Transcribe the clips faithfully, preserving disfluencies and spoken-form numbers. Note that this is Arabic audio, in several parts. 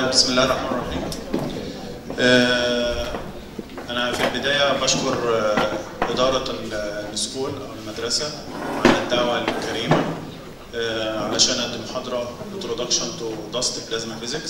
بسم الله الرحمن الرحيم. أنا في البداية بشكر إدارة السكول أو المدرسة على الدعوة الكريمة علشان أقدم محاضرة Introduction to Dust Plasma Physics.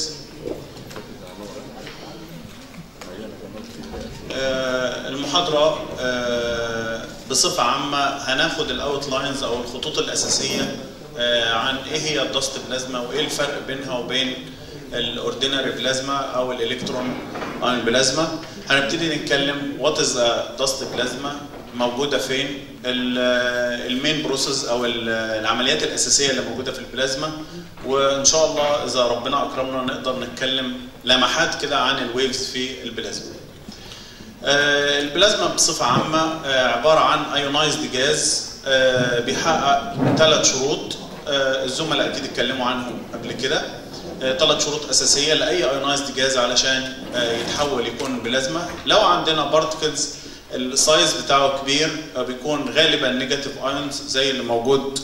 المحاضرة بصفة عامة هناخد الأوتلاينز أو الخطوط الأساسية عن إيه هي الدست بلازما وإيه الفرق بينها وبين الاوردينري بلازما او الالكترون ايون بلازما. هنبتدي نتكلم وات از دست بلازما، موجوده فين، المين بروسيس او العمليات الاساسيه اللي موجوده في البلازما، وان شاء الله اذا ربنا اكرمنا نقدر نتكلم لمحات كده عن الويفز في البلازما. البلازما بصفه عامه عباره عن ايونايزد جاز بيحقق ثلاث شروط الزملاء اكيد اتكلموا عنهم قبل كده. ثلاث شروط اساسيه لاي ايونايزد جاز علشان يتحول يكون بلازما. لو عندنا بارتكلز السايز بتاعه كبير بيكون غالبا نيجاتيف ايونز زي اللي موجود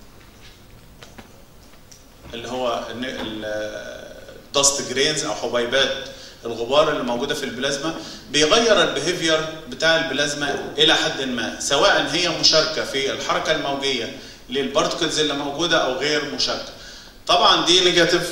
اللي هو الدست جرينز او حبيبات الغبار اللي موجوده في البلازما. بيغير البيهيفير بتاع البلازما الى حد ما، سواء هي مشاركه في الحركه الموجيه للبارتكلز اللي موجوده او غير مشاركه. طبعا دي نيجاتيف.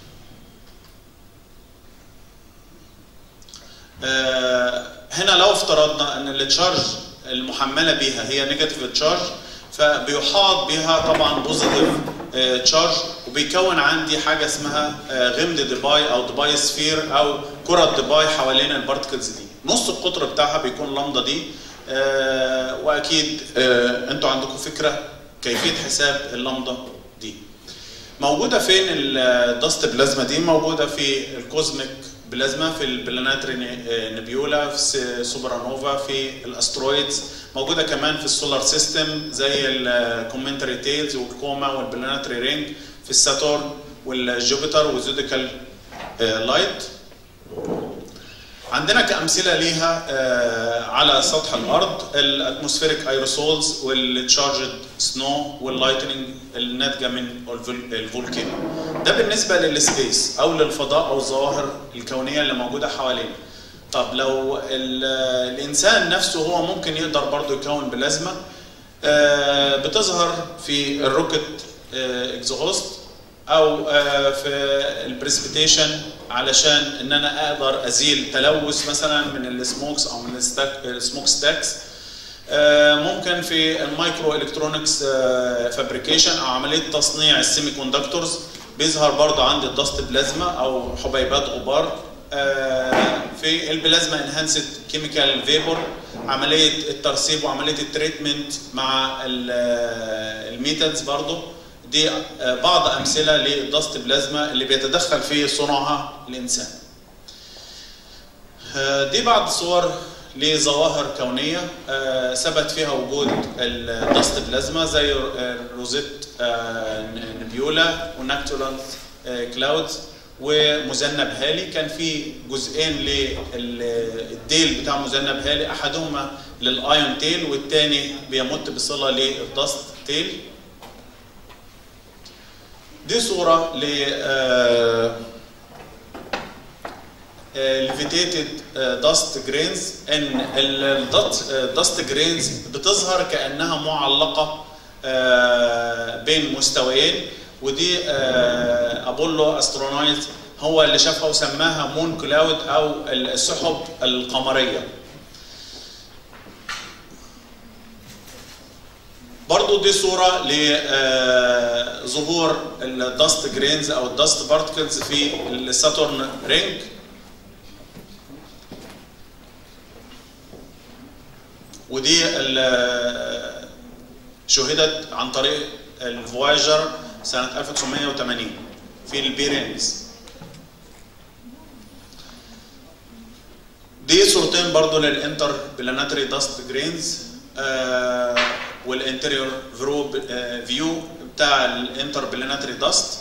آه هنا لو افترضنا ان التشارج المحمله بيها هي نيجاتيف تشارج، فبيحاط بها طبعا بوزيتيف آه تشارج، وبيكون عندي حاجه اسمها آه غمد ديباي او ديباي سفير او كره ديباي حوالين البارتكلز دي. نص القطر بتاعها بيكون لامدا دي. آه واكيد آه انتوا عندكم فكره كيفيه حساب اللامدا دي. موجوده فين الدست بلازما دي؟ موجوده في الكوزميك بلازما، في البلاناتري نبيولا، في السوبر نوفا، في الاسترويدز، موجوده كمان في السولار سيستم زي الكومنتري تيلز والكوما والبلاناتري رينج، في الساتورن والجوبيتر والزوديكال لايت. عندنا كامثله ليها على سطح الارض الاتموسفيريك ايروسولز والتشارجد سنو واللايتنينج الناتجه من الفولكانو. ده بالنسبه للسبيس او للفضاء او الظواهر الكونيه اللي موجوده حوالينا. طب لو الانسان نفسه هو ممكن يقدر برضه يكون بلازما، بتظهر في الروكت اكزوست او في البريسبيتيشن علشان ان انا اقدر ازيل تلوث مثلا من السموكس او من السموك ستاكس. ممكن في المايكرو الكترونكس فابريكيشن او عمليه تصنيع السيمي كوندكتورز بيظهر برضه عندي الدست بلازما او حبيبات غبار. في البلازما انهانسد كيميكال فيبور، عمليه الترسيب وعمليه التريتمنت مع الميتالز برضه. دي بعض امثله للدست بلازما اللي بيتدخل في صنعها الانسان. دي بعض الصور لظواهر كونيه ثبت فيها وجود الدست بلازما زي روزيت نبيولا وناكتولانث كلاودز ومذنب هالي. كان في جزئين للديل بتاع مذنب هالي، احدهما للايون تيل والثاني بيمت بصله للدست تيل. دي صورة ل ليفيتيتد داست جرينز. ان الداست جرينز بتظهر كأنها معلقة بين مستويين، ودي أبولو أسترونايت هو اللي شافها وسماها مون كلاود أو السحب القمرية. برضو دي صورة لظهور الدست جرينز او الدست بارتكلز في الساتورن رينج. ودي شهدت عن طريق الفوايجر سنة ألف وتسعمائة وثمانين في البيرينز. دي صورتين برضو للانتر بلاناتري دست جرينز والانتريور فيو بتاع الانتر بلاناتري داست.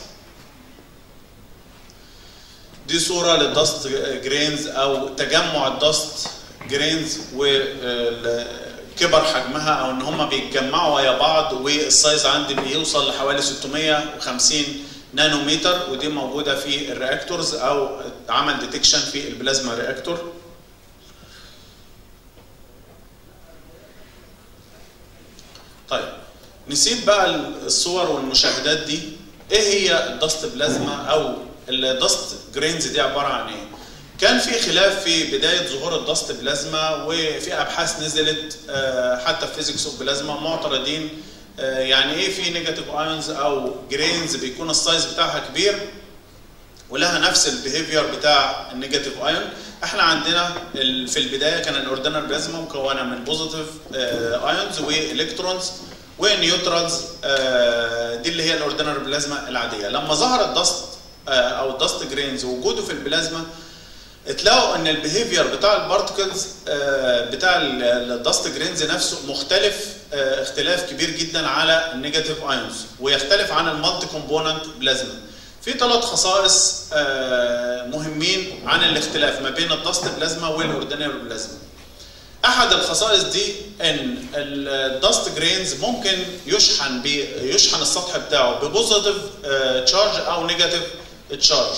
دي صوره للداست جرينز او تجمع الداست جرينز وكبر حجمها او ان هم بيتجمعوا ويا بعض، والسايز عندي بيوصل لحوالي ستمائة وخمسين نانومتر، ودي موجوده في الرياكتورز او عمل ديتكشن في البلازما رياكتور. طيب نسيب بقى الصور والمشاهدات دي. ايه هي الدست بلازما او الدست جرينز دي عباره عن ايه؟ كان في خلاف في بدايه ظهور الدست بلازما، وفي ابحاث نزلت حتى في فيزيكس اوف بلازما معترضين يعني ايه في نيجاتيف ايونز او جرينز بيكون السايز بتاعها كبير ولها نفس البيهيفير بتاع النيجاتيف ايون. احنا عندنا في البدايه كان الاوردينال بلازما مكونه من بوزيتيف ايونز والكترونز ونيوترالز، دي اللي هي الاوردينال بلازما العاديه. لما ظهر الدست او الدست جرينز وجوده في البلازما، اتلاقوا ان البيهيفير بتاع البارتكلز بتاع الدست جرينز نفسه مختلف اختلاف كبير جدا على النيجاتيف ايونز، ويختلف عن المالتي كومبوننت بلازما. في ثلاث خصائص مهمين عن الاختلاف ما بين الدست بلازما والاوردينال بلازما. احد الخصائص دي ان الدست جرينز ممكن يشحن يشحن السطح بتاعه ببوزيتيف تشارج او نيجاتيف تشارج.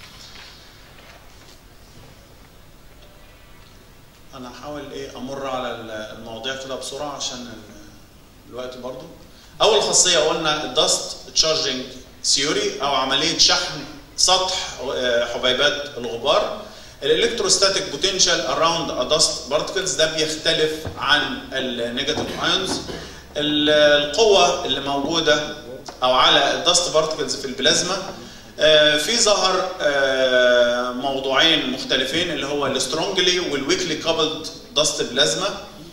انا هحاول ايه امر على المواضيع كده بسرعه عشان الوقت برضو. اول خاصيه قلنا الدست تشارجنج ثيوري او عمليه شحن سطح حبيبات الغبار. الالكتروستاتيك بوتنشال اراوند ا دست بارتكلز ده بيختلف عن النيجاتيف ايونز. القوه اللي موجوده او على الدست بارتكلز في البلازما، في ظهر موضوعين مختلفين اللي هو السترونجلي والويكلي كابلد دست بلازما.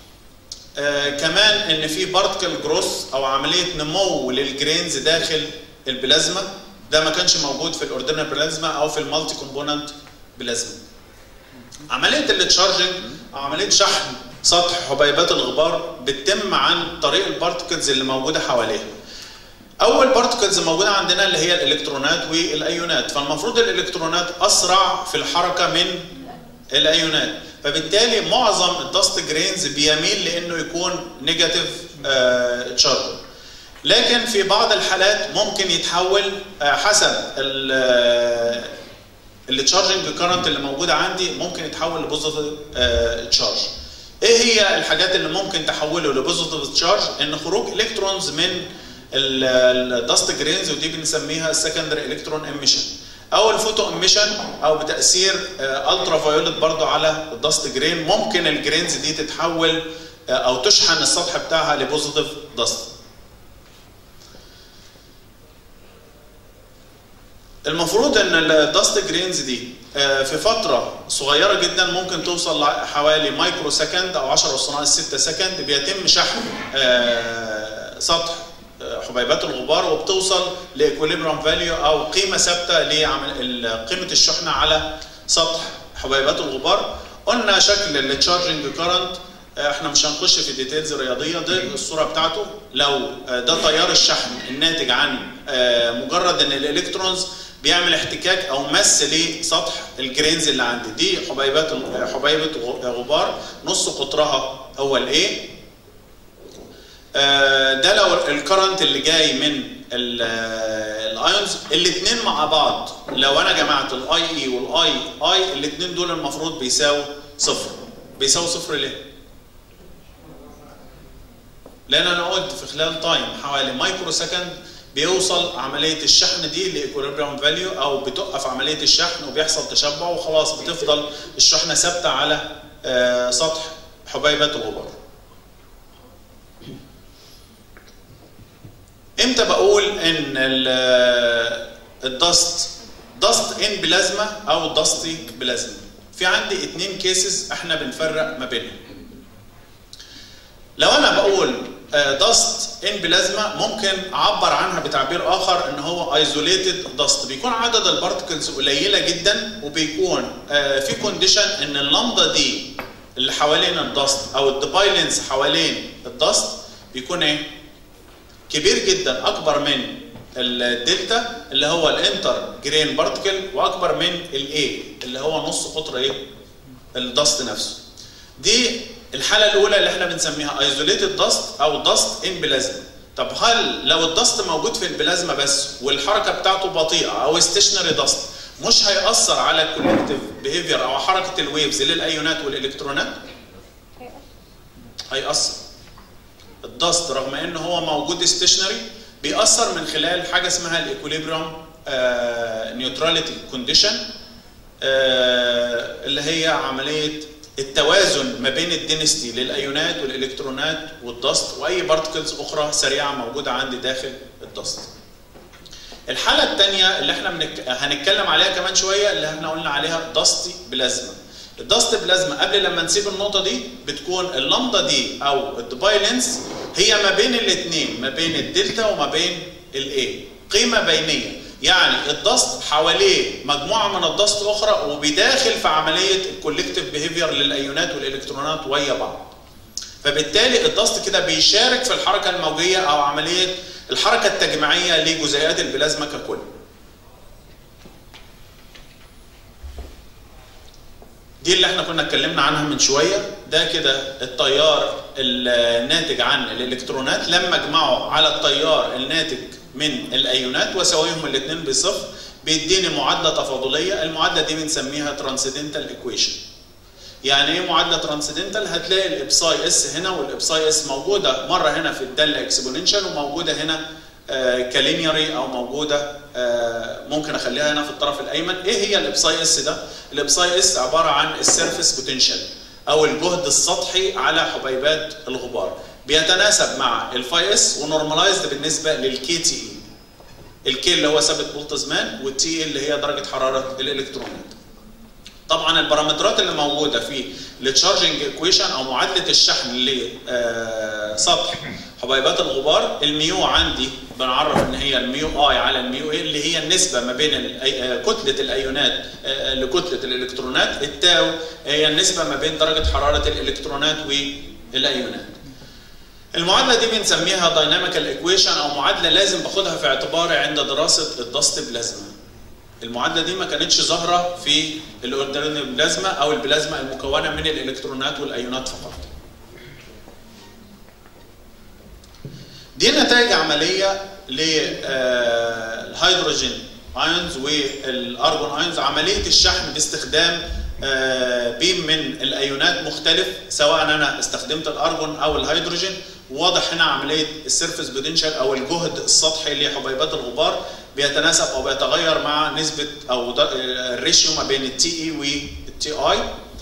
كمان ان في بارتكل جروث او عمليه نمو للجرينز داخل البلازما، ده ما كانش موجود في الاوردينال بلازما او في المالتي كومبوننت بلازما. عمليه التشارجنج او عمليه شحن سطح حبيبات الغبار بتتم عن طريق البارتكلز اللي موجوده حواليها. اول بارتكلز موجوده عندنا اللي هي الالكترونات والايونات، فالمفروض الالكترونات اسرع في الحركه من الايونات، فبالتالي معظم الدست جرينز بيميل لانه يكون نيجاتيف تشارج. لكن في بعض الحالات ممكن يتحول حسب التشارجنج كارنت اللي موجوده عندي، ممكن يتحول لبوزيتيف تشارج. ايه هي الحاجات اللي ممكن تحوله لبوزيتيف تشارج؟ ان خروج الكترونز من الدست جرينز، ودي بنسميها السكندري الكترون اميشن او الفوتو اميشن، او بتاثير الترا فايولت برضه على الدست جرين. ممكن الجرينز دي تتحول او تشحن السطح بتاعها لبوزيتيف دست. المفروض ان الدست جرينز دي في فتره صغيره جدا ممكن توصل لحوالي مايكرو سكند او عشرة أس ناقص ستة سكند بيتم شحن سطح حبيبات الغبار، وبتوصل لايكوليبريم فاليو او قيمه ثابته لقيمه الشحنه على سطح حبيبات الغبار. قلنا شكل التشارجنج كارنت، احنا مش هنخش في ديتيلز رياضيه، دي الصوره بتاعته. لو ده تيار الشحن الناتج عن مجرد ان الالكترونز بيعمل احتكاك او مس لسطح الجرينز اللي عندي، دي حبيبات حبيبه غبار نص قطرها هو الايه. ده لو الكرنت اللي جاي من الايونز، الاثنين مع بعض لو انا جمعت الاي اي والاي اي، الاثنين دول المفروض بيساووا صفر. بيساووا صفر ليه؟ لان انا قلت في خلال تايم حوالي مايكرو سكند بيوصل عمليه الشحن دي لايكوليبريم فاليو، او بتوقف عمليه الشحن وبيحصل تشبع وخلاص بتفضل الشحنه ثابته على سطح حبيبات الغبار. امتى بقول ان الدست دست ان بلازما او دستي بلازما؟ في عندي اتنين كيسز احنا بنفرق ما بينهم. لو انا بقول دست ان بلازما ممكن اعبر عنها بتعبير اخر ان هو ايزوليتد دست، بيكون عدد البارتكلز قليله جدا، وبيكون في كونديشن ان اللمضه دي اللي حوالين الدست او الديبايلنس حوالين الدست بيكون ايه؟ كبير جدا، اكبر من الدلتا اللي هو الانتر جرين بارتكل، واكبر من الاي اللي هو نص قطر ايه؟ الدست نفسه. دي الحاله الاولى اللي احنا بنسميها ايزوليتد دست او دست ان بلازما. طب هل لو الدست موجود في البلازما بس والحركه بتاعته بطيئه او ستيشنري دست مش هيأثر على الكولكتيف بيهيفير او حركه الويفز للايونات والالكترونات؟ هيأثر. الدست رغم ان هو موجود ستيشنري بيأثر من خلال حاجه اسمها الايكوليبريم نيوتراليتي كونديشن، اللي هي عمليه التوازن ما بين الدينستي للايونات والالكترونات والدست واي بارتكلز اخرى سريعه موجوده عندي داخل الدست. الحاله الثانيه اللي احنا منك... هنتكلم عليها كمان شويه اللي احنا قلنا عليها داستي بلازما. الدست بلازما قبل لما نسيب النقطه دي بتكون اللامدا دي او الدباي لينس هي ما بين الاثنين، ما بين الدلتا وما بين الاي، قيمه بينيه. يعني الدست حواليه مجموعه من الدست اخرى وبيداخل في عمليه الكولكتيف بيهيفير للايونات والالكترونات ويا بعض. فبالتالي الدست كده بيشارك في الحركه الموجيه او عمليه الحركه التجميعيه لجزيئات البلازما ككل. دي اللي احنا كنا اتكلمنا عنها من شويه، ده كده التيار الناتج عن الالكترونات لما اجمعه على التيار الناتج من الايونات واساويهم الاثنين بصفر بيديني معادله تفاضليه. المعادله دي بنسميها ترانسندنتال ايكويشن. يعني ايه معادله ترانسندنتال؟ هتلاقي الابساي اس هنا والابساي اس موجوده مره هنا في الداله اكسبوننشال وموجوده هنا آه كلينيري او موجوده آه ممكن اخليها هنا في الطرف الايمن. ايه هي الابساي اس ده؟ الابساي اس عباره عن السيرفيس بوتنشال او الجهد السطحي على حبيبات الغبار، بيتناسب مع الفاي اس ونورماليزد بالنسبه للكي تي اي. الكي اللي هو ثابت بولتزمان والتي اللي هي درجه حراره الالكترونات. طبعا البارامترات اللي موجوده في التشارجنج ايكويشن او معادله الشحن لسطح حبيبات الغبار، الميو عندي بنعرف ان هي الميو اي على الميو اي اللي هي النسبه ما بين كتله الايونات لكتله الالكترونات، التاو هي النسبه ما بين درجه حراره الالكترونات والايونات. المعادله دي بنسميها دايناميكال ايكويشن او معادله لازم باخدها في اعتباري عند دراسه الدست بلازما. المعادله دي ما كانتش ظاهره في الاوردينري بلازما او البلازما المكونه من الالكترونات والايونات فقط. دي نتائج عمليه للهيدروجين ايونز والارجون ايونز، عمليه الشحن باستخدام بيم من الايونات مختلف سواء انا استخدمت الارجون او الهيدروجين. واضح هنا عمليه السيرفيس بوتنشال او الجهد السطحي لحبيبات الغبار بيتناسب او بيتغير مع نسبه او الريشيو ما بين التي اي والتي اي.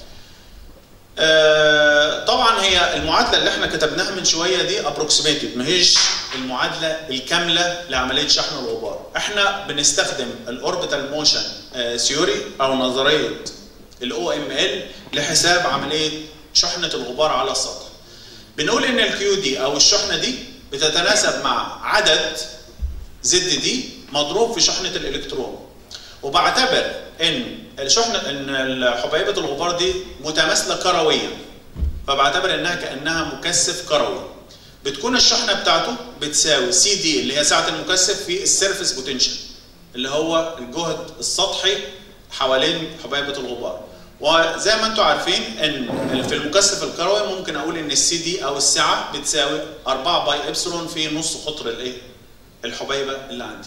طبعا هي المعادله اللي احنا كتبناها من شويه دي ابروكسيميتد، ما هيش المعادله الكامله لعمليه شحن الغبار. احنا بنستخدم الاوربيتال موشن ثيوري او نظريه الاو ام ال لحساب عمليه شحنه الغبار على السطح. بنقول ان الكيو دي او الشحنه دي بتتناسب مع عدد زد دي مضروب في شحنه الالكترون، وبعتبر ان الشحنه ان حبيبه الغبار دي متماثله كرويا، فبعتبر انها كانها مكثف كروي. بتكون الشحنه بتاعته بتساوي سي دي اللي هي سعه المكثف في السيرفيس بوتنشال اللي هو الجهد السطحي حوالين حبيبه الغبار. وزي ما انتم عارفين ان في المكثف الكروي ممكن اقول ان السي دي او السعه بتساوي أربعة باي ابسلون في نص قطر الايه؟ الحبيبه اللي عندي.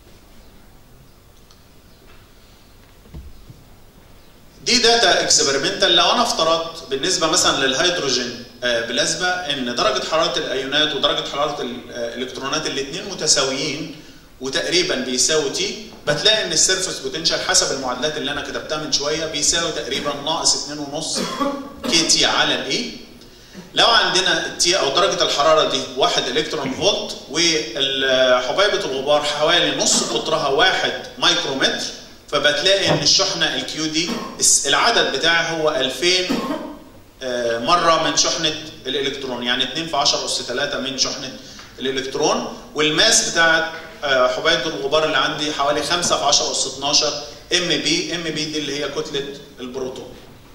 دي داتا اكسبيرمنتال. لو انا افترضت بالنسبه مثلا للهيدروجين بلازما ان درجه حراره الايونات ودرجه حراره الالكترونات الاثنين متساويين وتقريبا بيساوي تي، بتلاقي ان السيرفيس بوتنشال حسب المعادلات اللي انا كتبتها من شويه بيساوي تقريبا ناقص اتنين ونص كي تي على الاي. لو عندنا التي او درجه الحراره دي واحد الكترون فولت وحبيبه الغبار حوالي نص قطرها واحد مايكرومتر، فبتلاقي ان الشحنه الكيو دي العدد بتاعها هو ألفين مره من شحنه الالكترون، يعني اتنين في عشرة اس تلاتة من شحنه الالكترون. والماس بتاعت حبيبه الغبار اللي عندي حوالي خمسة في عشرة اس اتناشر ام بي. ام بي دي اللي هي كتله البروتون.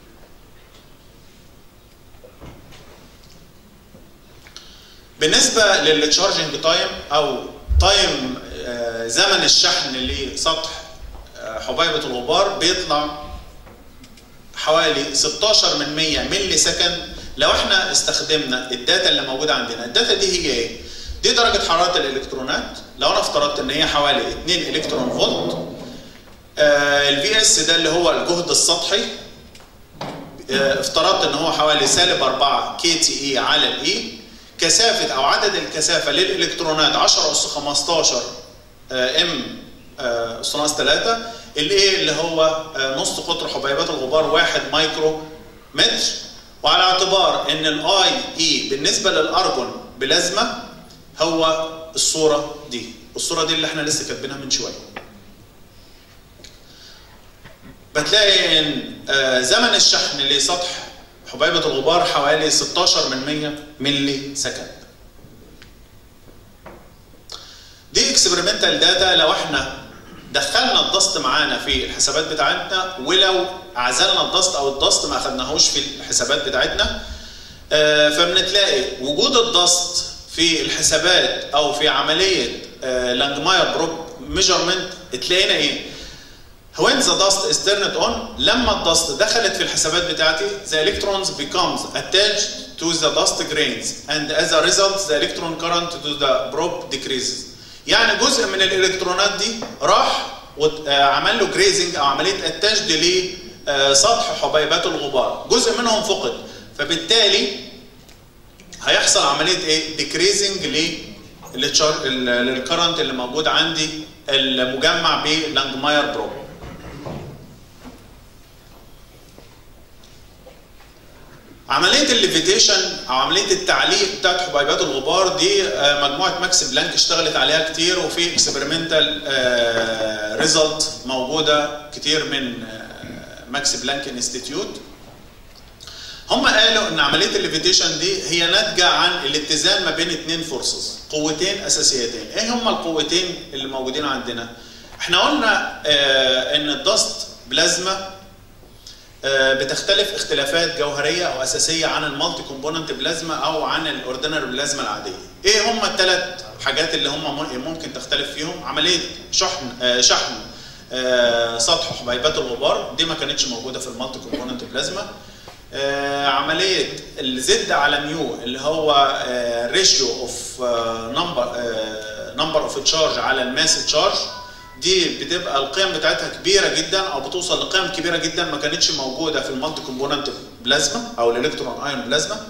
بالنسبه للتشارجنج تايم او تايم زمن الشحن لسطح حبيبه الغبار بيطلع حوالي ستاشر من مية ملي سكند لو احنا استخدمنا الداتا اللي موجوده عندنا. الداتا دي هي ايه؟ دي درجه حراره الالكترونات. لو انا افترضت ان هي حوالي اتنين الكترون فولت، الفي اس ده اللي هو الجهد السطحي، آه افترضت ان هو حوالي سالب أربعة كي تي اي على الاي. كثافه او عدد الكثافه للالكترونات عشرة أس خمستاشر ام أس ناقص تلاتة. الاي اللي هو نص قطر حبيبات الغبار واحد مايكرو متر. وعلى اعتبار ان الاي اي بالنسبه للارجون بلازما هو الصوره دي، الصوره دي اللي احنا لسه كاتبينها من شويه. بتلاقي ان زمن الشحن لسطح حبيبه الغبار حوالي ستاشر من مية ملي سكند. دي اكسبيرمنتال داتا لو احنا دخلنا الضغط معانا في الحسابات بتاعتنا، ولو عزلنا الضغط او الضغط ما اخدناهوش في الحسابات بتاعتنا، فبنتلاقي وجود الضغط في الحسابات او في عمليه لانجماير بروب ميجرمنت. تلاقينا ايه؟ when the dust is turned on، لما الضغط دخلت في الحسابات بتاعتي the electrons becomes attached to the dust grains and as a result the electron current to the probe decreases. يعني جزء من الالكترونات دي راح وعمل له جريزنج او عمليه اتاجد لسطح حبيبات الغبار، جزء منهم فقد، فبالتالي هيحصل عمليه ايه؟ ديكريزنج للكرنت اللي موجود عندي المجمع بلانجماير بروب. عمليه الليفيتيشن او عمليه التعليق بتاعت حبيبات الغبار دي مجموعه ماكس بلانك اشتغلت عليها كتير، وفي اكسبيرمنتال ريزلت موجوده كتير من ماكس بلانك انستيتيوت. هم قالوا ان عمليه الليفيتيشن دي هي ناتجه عن الاتزان ما بين اثنين فورسز، قوتين اساسيتين. ايه هم القوتين اللي موجودين عندنا؟ احنا قلنا ان الضغط بلازما بتختلف اختلافات جوهريه او اساسيه عن المالتي كومبوننت بلازما او عن الاوردينري بلازما العاديه. ايه هم الثلاث حاجات اللي هم ممكن تختلف فيهم؟ عمليه شحن شحن سطح حبيبات الغبار، دي ما كانتش موجوده في المالتي كومبوننت بلازما. عمليه الزد على ميو اللي هو ريشيو اوف نمبر نمبر اوف تشارج على الماس تشارج، دي بتبقى القيم بتاعتها كبيره جدا او بتوصل لقيم كبيره جدا ما كانتش موجوده في المالتي كومبوننت بلازما او الالكترون ايون بلازما.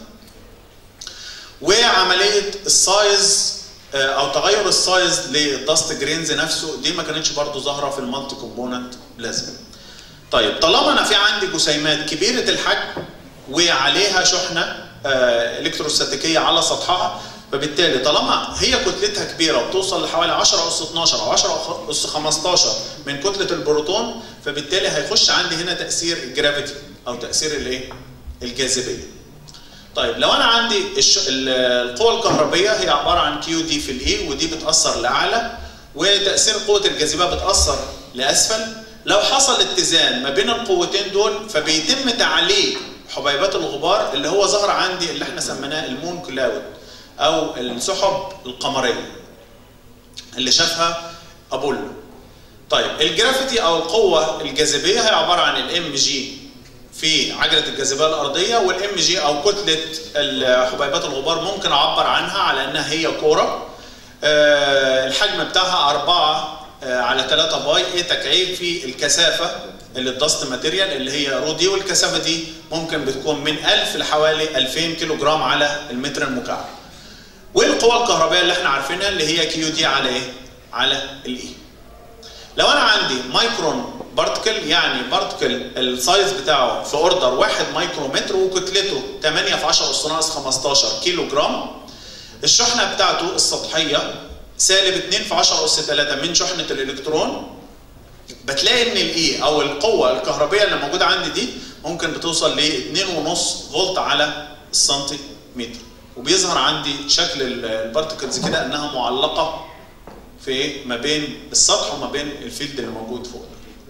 وعمليه السايز او تغير السايز للداست جرينز نفسه، دي ما كانتش برضو ظاهره في المالتي كومبوننت بلازما. طيب طالما انا في عندي جسيمات كبيره الحجم وعليها شحنه الكتروستاتيكيه على سطحها، فبالتالي طالما هي كتلتها كبيره وبتوصل لحوالي عشرة أس اتناشر او عشرة أس خمستاشر من كتله البروتون، فبالتالي هيخش عندي هنا تاثير الجرافيتي او تاثير الايه؟ الجاذبيه. طيب لو انا عندي القوه الكهربيه هي عباره عن كيو دي في الاي، ودي بتاثر لاعلى، وتاثير قوه الجاذبيه بتاثر لاسفل. لو حصل اتزان ما بين القوتين دول فبيتم تعليق حبيبات الغبار اللي هو ظهر عندي اللي احنا سميناه المون كلاود او السحب القمريه اللي شافها ابولو. طيب الجرافيتي او القوه الجاذبيه هي عباره عن الام جي في عجله الجاذبيه الارضيه، والام جي او كتله حبيبات الغبار ممكن اعبر عنها على انها هي كوره. أه الحجم بتاعها أربعة على تلاتة باي، ايه تكعيب في الكثافه اللي الدست ماتيريال اللي هي رو دي، والكثافه دي ممكن بتكون من ألف لحوالي ألفين كيلو جرام على المتر المكعب. والقوه الكهربائيه اللي احنا عارفينها اللي هي كيو دي على ايه؟ على الاي. لو انا عندي مايكرون بارتكل، يعني بارتكل السايز بتاعه في اوردر واحد مايكرومتر وكتلته تمانية في عشرة أس ناقص خمستاشر كيلو جرام، الشحنه بتاعته السطحيه سالب اتنين في عشرة أس تلاتة من شحنه الالكترون، بتلاقي ان الاي او القوه الكهربائيه اللي موجوده عندي دي ممكن بتوصل ل اتنين ونص فولت على السنتيمتر، وبيظهر عندي شكل البارتكلز كده انها معلقه في ما بين السطح وما بين الفيلد اللي موجود فوق.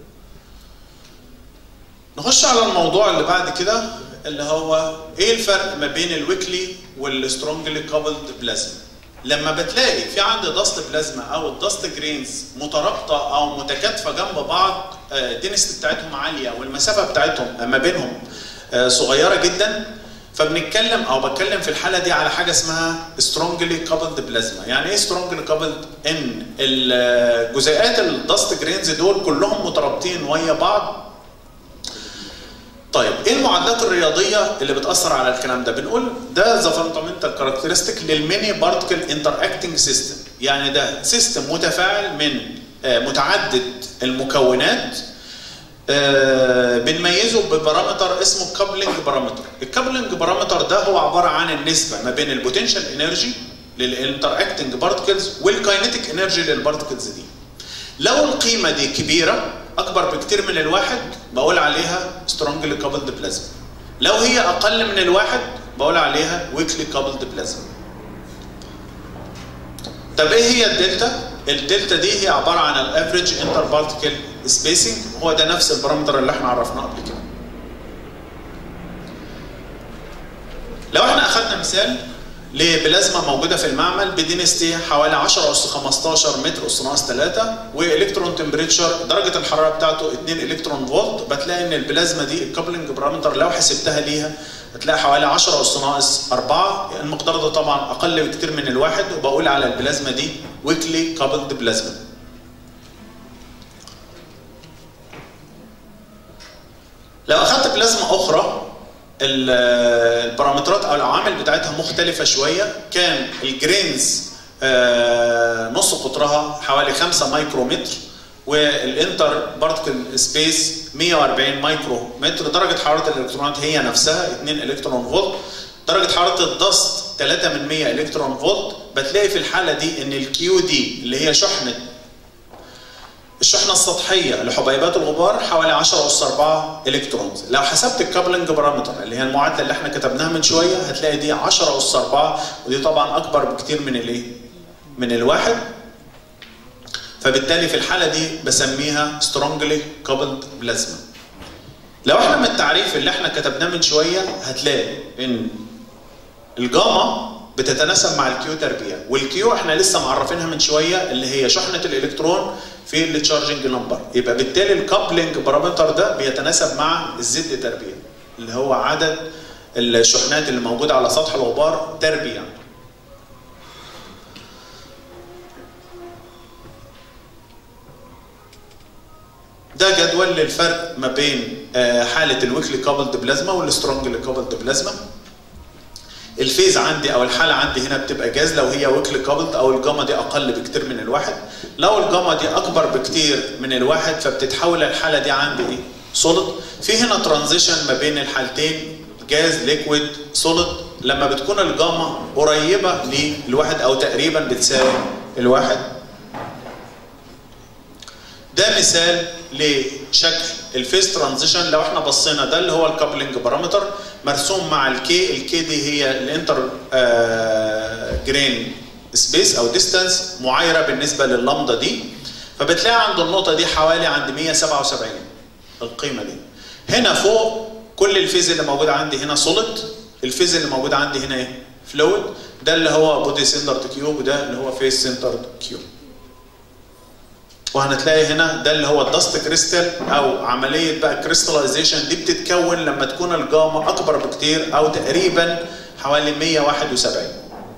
نخش على الموضوع اللي بعد كده اللي هو ايه الفرق ما بين الويكلي والسترونجلي كابلد بلازما. لما بتلاقي في عندي دست بلازما او الدست جرينز مترابطه او متكاتفه جنب بعض، الدنسيتي بتاعتهم عاليه والمسافه بتاعتهم ما بينهم صغيره جدا، فبنتكلم او بتكلم في الحاله دي على حاجه اسمها سترونجلي كابلد بلازما. يعني ايه سترونجلي كابلد؟ ان الجزيئات الدست جرينز دول كلهم مترابطين ويا بعض. طيب ايه المعادلات الرياضيه اللي بتاثر على الكلام ده؟ بنقول ده ذا فاندامنتال كاركترستيك للميني بارتكل انتر اكتنج سيستم. يعني ده سيستم متفاعل من متعدد المكونات، بنميزه ببارامتر اسمه الكابلنج بارامتر. الكابلنج بارامتر ده هو عباره عن النسبه ما بين البوتنشال انرجي للانتر اكتنج بارتكلز والكاينيتيك انرجي للبارتكلز دي. لو القيمه دي كبيره اكبر بكتير من الواحد بقول عليها سترونجلي كابلد بلازما. لو هي اقل من الواحد بقول عليها ويكلي كابلد بلازما. طب ايه هي الدلتا؟ الدلتا دي هي عباره عن الافريج انتر بارتكل سبيسنج، هو ده نفس البارامتر اللي احنا عرفناه قبل كده. لو احنا اخذنا مثال لبلازما موجوده في المعمل بدينستي حوالي عشرة أس خمستاشر متر أس ناقص ثلاثة، والكترون تمبريتشر درجه الحراره بتاعته اتنين الكترون فولت، بتلاقي ان البلازما دي الكابلنج بارامتر لو حسبتها ليها هتلاقي حوالي عشرة أس ناقص أربعة. المقدار ده طبعا اقل بكتير من الواحد، وبقول على البلازما دي ويكلي كابلد بلازما. لو اخذت بلازما اخرى البارامترات او العوامل بتاعتها مختلفه شويه، كان الجرينز نص قطرها حوالي خمسة مايكرومتر، والانتر بارتكل سبيس مية وأربعين مايكرومتر، درجه حراره الالكترونات هي نفسها اتنين الكترون فولت، درجه حراره الدست ثلاثة من مية الكترون فولت. بتلاقي في الحاله دي ان الكيو دي اللي هي شحنه الشحنه السطحيه لحبيبات الغبار حوالي عشرة أس أربعة الكترونز. لو حسبت الكابلنج بارامتر اللي هي المعادله اللي احنا كتبناها من شويه هتلاقي دي عشرة أس أربعة، ودي طبعا اكبر بكتير من الايه؟ من الواحد. فبالتالي في الحاله دي بسميها سترونجلي كابلد بلازما. لو احنا من التعريف اللي احنا كتبناه من شويه هتلاقي ان الجاما بتتناسب مع الكيو تربيع، والكيو احنا لسه معرفينها من شويه اللي هي شحنه الالكترون في التشارجنج نمبر. يبقى بالتالي الكابلنج بارامتر ده بيتناسب مع الزد تربيع اللي هو عدد الشحنات اللي موجوده على سطح الغبار تربيع. ده جدول للفرق ما بين حاله الويكلي كابلد بلازما والسترونجلي كابلد بلازما. الفيز عندي او الحاله عندي هنا بتبقى جاز لو هي ويكلي كابلد او الجاما دي اقل بكتير من الواحد. لو الجاما دي اكبر بكتير من الواحد فبتتحول الحاله دي عندي ايه؟ سوليد. في هنا ترانزيشن ما بين الحالتين جاز ليكويد سوليد لما بتكون الجاما قريبه للواحد او تقريبا بتساوي الواحد. ده مثال لشكل الفيز ترانزيشن. لو احنا بصينا ده اللي هو الكابلنج بارامتر مرسوم مع الكي، الكي دي هي الانتر آه جرين سبيس او ديستانس معايره بالنسبه لللامدا دي. فبتلاقي عند النقطه دي حوالي عند مية وسبعة وسبعين القيمه دي. هنا فوق كل الفيز اللي موجود عندي هنا سوليد، الفيز اللي موجود عندي هنا ايه؟ فلويد. ده اللي هو بودي سنترد كيوب وده اللي هو فيز سنترد كيوب. وهنتلاقي هنا ده اللي هو الدست كريستال او عمليه بقى كريستاليزيشن دي بتتكون لما تكون الجاما اكبر بكتير او تقريبا حوالي مية وواحد وسبعين.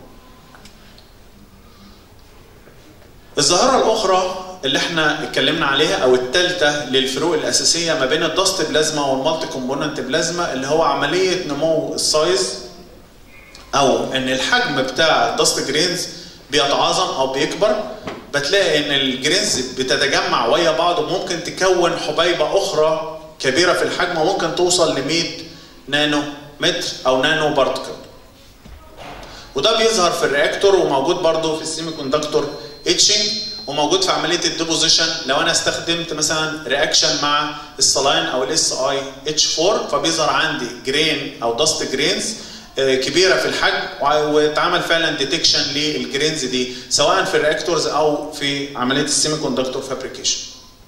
الظاهره الاخرى اللي احنا اتكلمنا عليها او الثالثه للفروق الاساسيه ما بين الدست بلازما والمالتي كومبوننت بلازما اللي هو عمليه نمو السايز او ان الحجم بتاع الدست جرينز بيتعاظم او بيكبر. بتلاقي ان الجرينز بتتجمع ويا بعض وممكن تكون حبيبه اخرى كبيره في الحجم وممكن توصل ل مية نانو متر او نانو بارتكل. وده بيظهر في الرياكتور وموجود برضه في السيمي كوندكتور اتشنج وموجود في عمليه الديبوزيشن. لو انا استخدمت مثلا رياكشن مع السلاين او الاس اي اتش أربعة فبيظهر عندي جرين او داست جرينز كبيره في الحجم واتعمل فعلا ديتكشن للجرينز دي سواء في الرياكتورز او في عمليه السيمي كوندكتور فابريكيشن.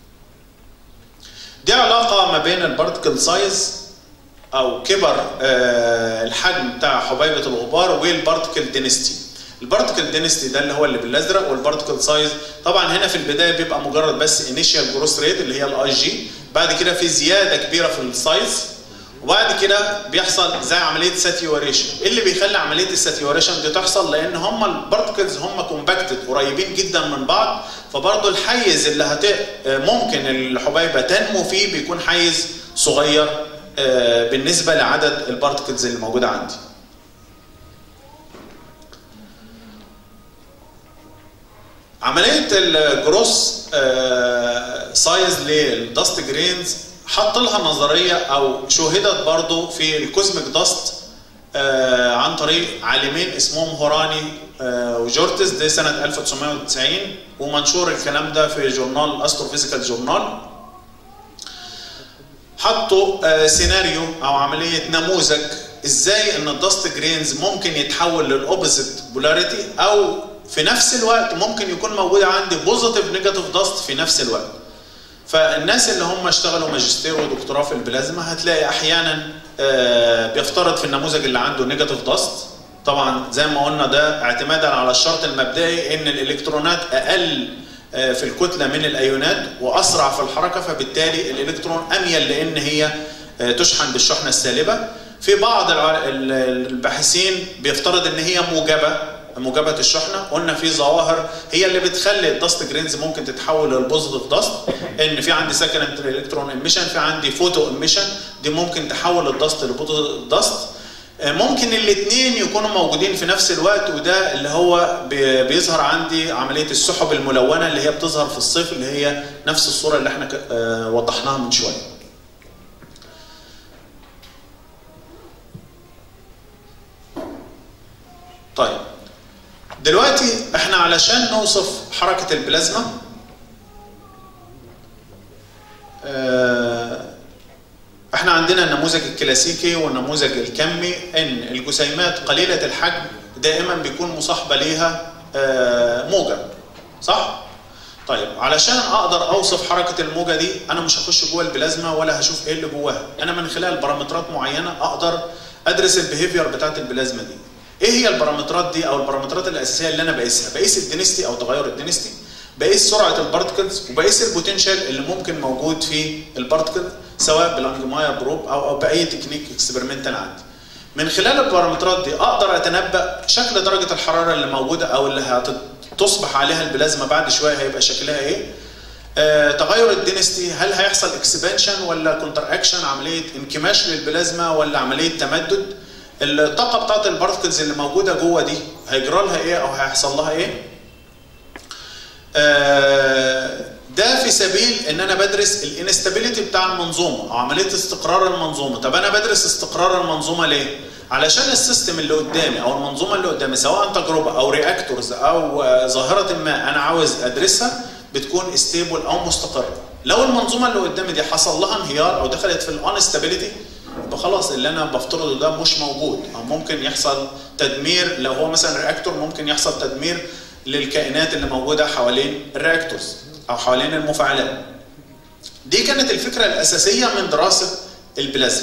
دي علاقه ما بين البارتكل سايز او كبر الحجم بتاع حبيبه الغبار والبارتكل دينستي. البارتكل دينستي ده اللي هو اللي بالازرق، والبارتكل سايز طبعا هنا في البدايه بيبقى مجرد بس انيشال جروث ريت اللي هي الاي جي، بعد كده في زياده كبيره في السايز وبعد كده بيحصل زي عمليه ساتيوريشن. ايه اللي بيخلي عمليه الساتيوريشن دي تحصل؟ لان هم البارتكلز هم كومباكتد قريبين جدا من بعض، فبرضه الحيز اللي هت ممكن الحبيبه تنمو فيه بيكون حيز صغير بالنسبه لعدد البارتكلز اللي موجوده عندي. عمليه الجروس سايز للداست جرينز حط لها نظريه او شوهدت برضو في الكوزميك داست عن طريق عالمين اسمهم هوراني وجورتز، ده سنه ألف وتسعمائة وتسعين، ومنشور الكلام ده في جورنال استروفيزيكال جورنال. حطوا سيناريو او عمليه نموذج ازاي ان الداست جرينز ممكن يتحول للاوبوزيت بولاريتي، او في نفس الوقت ممكن يكون موجود عندي بوزيتيف نيجاتيف داست في نفس الوقت. فالناس اللي هم اشتغلوا ماجستير ودكتوراه في البلازما هتلاقي احيانا بيفترض في النموذج اللي عنده نيجاتيف داست. طبعا زي ما قلنا ده اعتمادا على الشرط المبدئي ان الالكترونات اقل في الكتله من الايونات واسرع في الحركه، فبالتالي الالكترون اميل لان هي تشحن بالشحنه السالبه. في بعض الباحثين بيفترض ان هي موجبه موجبه الشحنه. قلنا في ظواهر هي اللي بتخلي الداست جرينز ممكن تتحول للبوزيتيف داست، ان في عندي سكند الكترون اميشن، في عندي فوتو اميشن، دي ممكن تحول الداست لبوزيتيف داست. ممكن الاثنين يكونوا موجودين في نفس الوقت، وده اللي هو بيظهر عندي عمليه السحب الملونه اللي هي بتظهر في الصيف، اللي هي نفس الصوره اللي احنا وضحناها من شويه. طيب دلوقتي احنا علشان نوصف حركه البلازما احنا عندنا النموذج الكلاسيكي والنموذج الكمي، ان الجسيمات قليله الحجم دائما بيكون مصاحبه ليها موجه، صح؟ طيب علشان اقدر اوصف حركه الموجه دي انا مش هخش جوه البلازما ولا هشوف ايه اللي جواها، انا من خلال بارامترات معينه اقدر ادرس البيهيفير بتاعت البلازما دي. ايه هي البارامترات دي او البارامترات الاساسيه اللي انا بقيسها؟ بقيس الدينستي او تغير الدينستي، بقيس سرعه البارتكلز، وبقيس البوتنشال اللي ممكن موجود في البارتكل سواء بلانجماير بروب او او باي تكنيك اكسبيرمنتال عندي. من خلال البارامترات دي اقدر اتنبأ شكل درجه الحراره اللي موجوده او اللي هتصبح عليها البلازما بعد شويه هيبقى شكلها ايه. آه، تغير الدينستي، هل هيحصل اكسبانشن ولا كونتر اكشن، عمليه انكماش للبلازما ولا عمليه تمدد. الطاقه بتاعت البارتكلز اللي موجوده جوه دي هيجرى لها ايه او هيحصل لها ايه. آه، ده في سبيل ان انا بدرس الانستابيليتي بتاع المنظومه او عمليه استقرار المنظومه. طب انا بدرس استقرار المنظومه ليه؟ علشان السيستم اللي قدامي او المنظومه اللي قدامي سواء تجربه او رياكتورز او ظاهره ما انا عاوز ادرسها بتكون ستيبل او مستقره. لو المنظومه اللي قدامي دي حصل لها انهيار او دخلت في الانستابيليتي يبقى خلاص اللي انا بفترضه ده مش موجود، او ممكن يحصل تدمير. لو هو مثلا رياكتور ممكن يحصل تدمير للكائنات اللي موجوده حوالين الرياكتورز او حوالين المفاعلات. دي كانت الفكره الاساسيه من دراسه البلازما.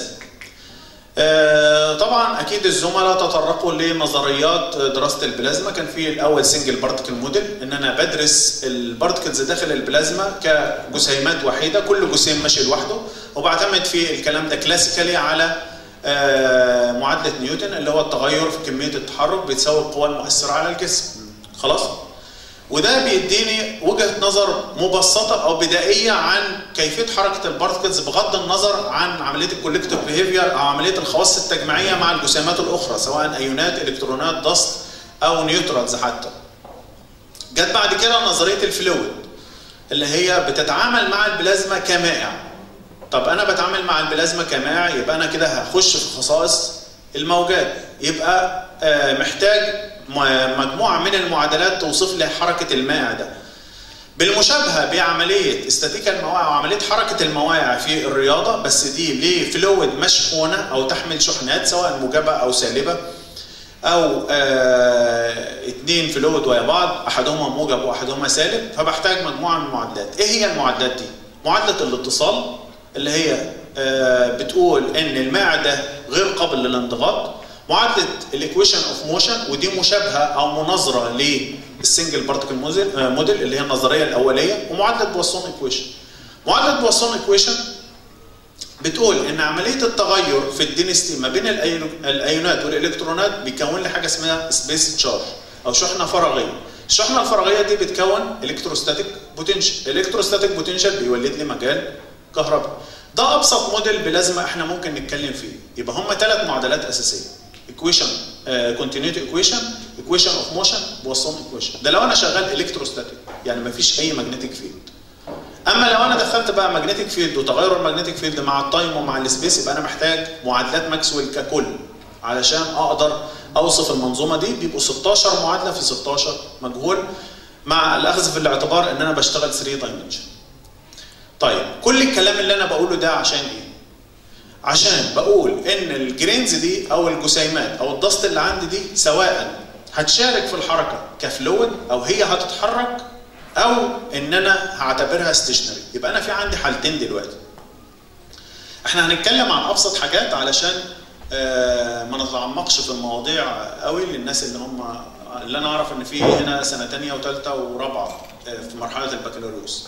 طبعا اكيد الزملاء تطرقوا لنظريات دراسه البلازما. كان في الاول سنجل بارتكل موديل، ان انا بدرس البارتكلز داخل البلازما كجسيمات وحيده، كل جسيم ماشي لوحده، وبعتمد في الكلام ده كلاسيكالي على معادله نيوتن اللي هو التغير في كميه التحرك بتساوي القوى المؤثره على الجسم. خلاص؟ وده بيديني وجهه نظر مبسطه او بدائيه عن كيفيه حركه البارتكلز بغض النظر عن عمليه الكولكتيف بيهيفير او عمليه الخواص التجميعيه مع الجسيمات الاخرى سواء ايونات، الكترونات، دست او نيوترونز حتى. جت بعد كده نظريه الفلويد اللي هي بتتعامل مع البلازما كمائع. طب انا بتعامل مع البلازما كمائع يبقى انا كده هخش في خصائص الموجات، يبقى محتاج مجموعه من المعادلات توصف لي حركه المائع ده. بالمشابهه بعمليه استاتيكا المواقع وعمليه حركه المواقع في الرياضه، بس دي لفلويد مشحونه او تحمل شحنات سواء موجبه او سالبه، او آه اتنين فلويد ويا بعض احدهما موجب واحدهما سالب، فبحتاج مجموعه من المعادلات. ايه هي المعادلات دي؟ معادله الاتصال اللي هي آه بتقول ان المائع ده غير قابل للانضغاط، معادله الايكويشن اوف موشن ودي مشابهه او مناظره للسنجل بارتكل موديل اللي هي النظريه الاوليه، ومعادله بواسون ايكويشن. معادله بواسون ايكويشن بتقول ان عمليه التغير في الدينستي ما بين الايونات والالكترونات بيكون لي حاجه اسمها سبيس تشارج او شحنه فراغيه. الشحنه الفراغيه دي بتكون الكتروستاتيك بوتنشال، الالكتروستاتيك بوتنشال بيولد لي مجال كهربي. ده ابسط موديل بلازما احنا ممكن نتكلم فيه. يبقى هم ثلاث معادلات اساسيه: ايكويشن كونتينيوتي ايكويشن، ايكويشن اوف موشن، بواسون ايكويشن. ده لو انا شغال الكتروستاتيك يعني ما فيش اي ماجنتيك فيلد. اما لو انا دخلت بقى ماجنتيك فيلد وتغير الماجنتيك فيلد مع التايم ومع السبيس يبقى انا محتاج معادلات ماكسويل ككل علشان اقدر اوصف المنظومه دي. بيبقوا ستاشر معادله في ستاشر مجهول، مع الاخذ في الاعتبار ان انا بشتغل ثلاثة دايمنشن. طيب كل الكلام اللي انا بقوله ده عشان ايه؟ عشان بقول ان الجرينز دي او الجسيمات او الدست اللي عندي دي سواء هتشارك في الحركه كفلويد او هي هتتحرك او ان انا هعتبرها ستيشنري. يبقى انا في عندي حالتين دلوقتي. احنا هنتكلم عن ابسط حاجات علشان آه ما نتعمقش في المواضيع قوي للناس اللي هم اللي انا اعرف ان في هنا سنه ثانيه وثالثه ورابعه آه في مرحله البكالوريوس.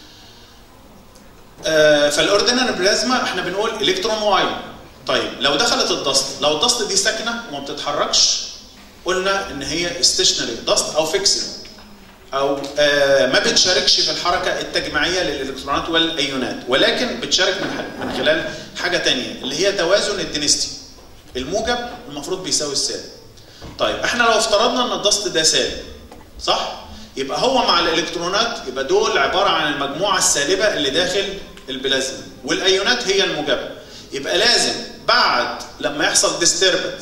آه فالاوردينري بلازما احنا بنقول الكترون وايون. طيب لو دخلت الدست، لو الدست دي ساكنه وما بتتحركش قلنا ان هي ستيشنري دست او فيكسد او آه ما بتشاركش في الحركه التجميعيه للالكترونات والايونات، ولكن بتشارك من, من خلال حاجه ثانيه اللي هي توازن الدينستي. الموجب المفروض بيساوي السالب. طيب احنا لو افترضنا ان الدست ده سالب صح؟ يبقى هو مع الالكترونات يبقى دول عباره عن المجموعه السالبه اللي داخل البلازما، والايونات هي الموجبه. يبقى لازم بعد لما يحصل ديستربنس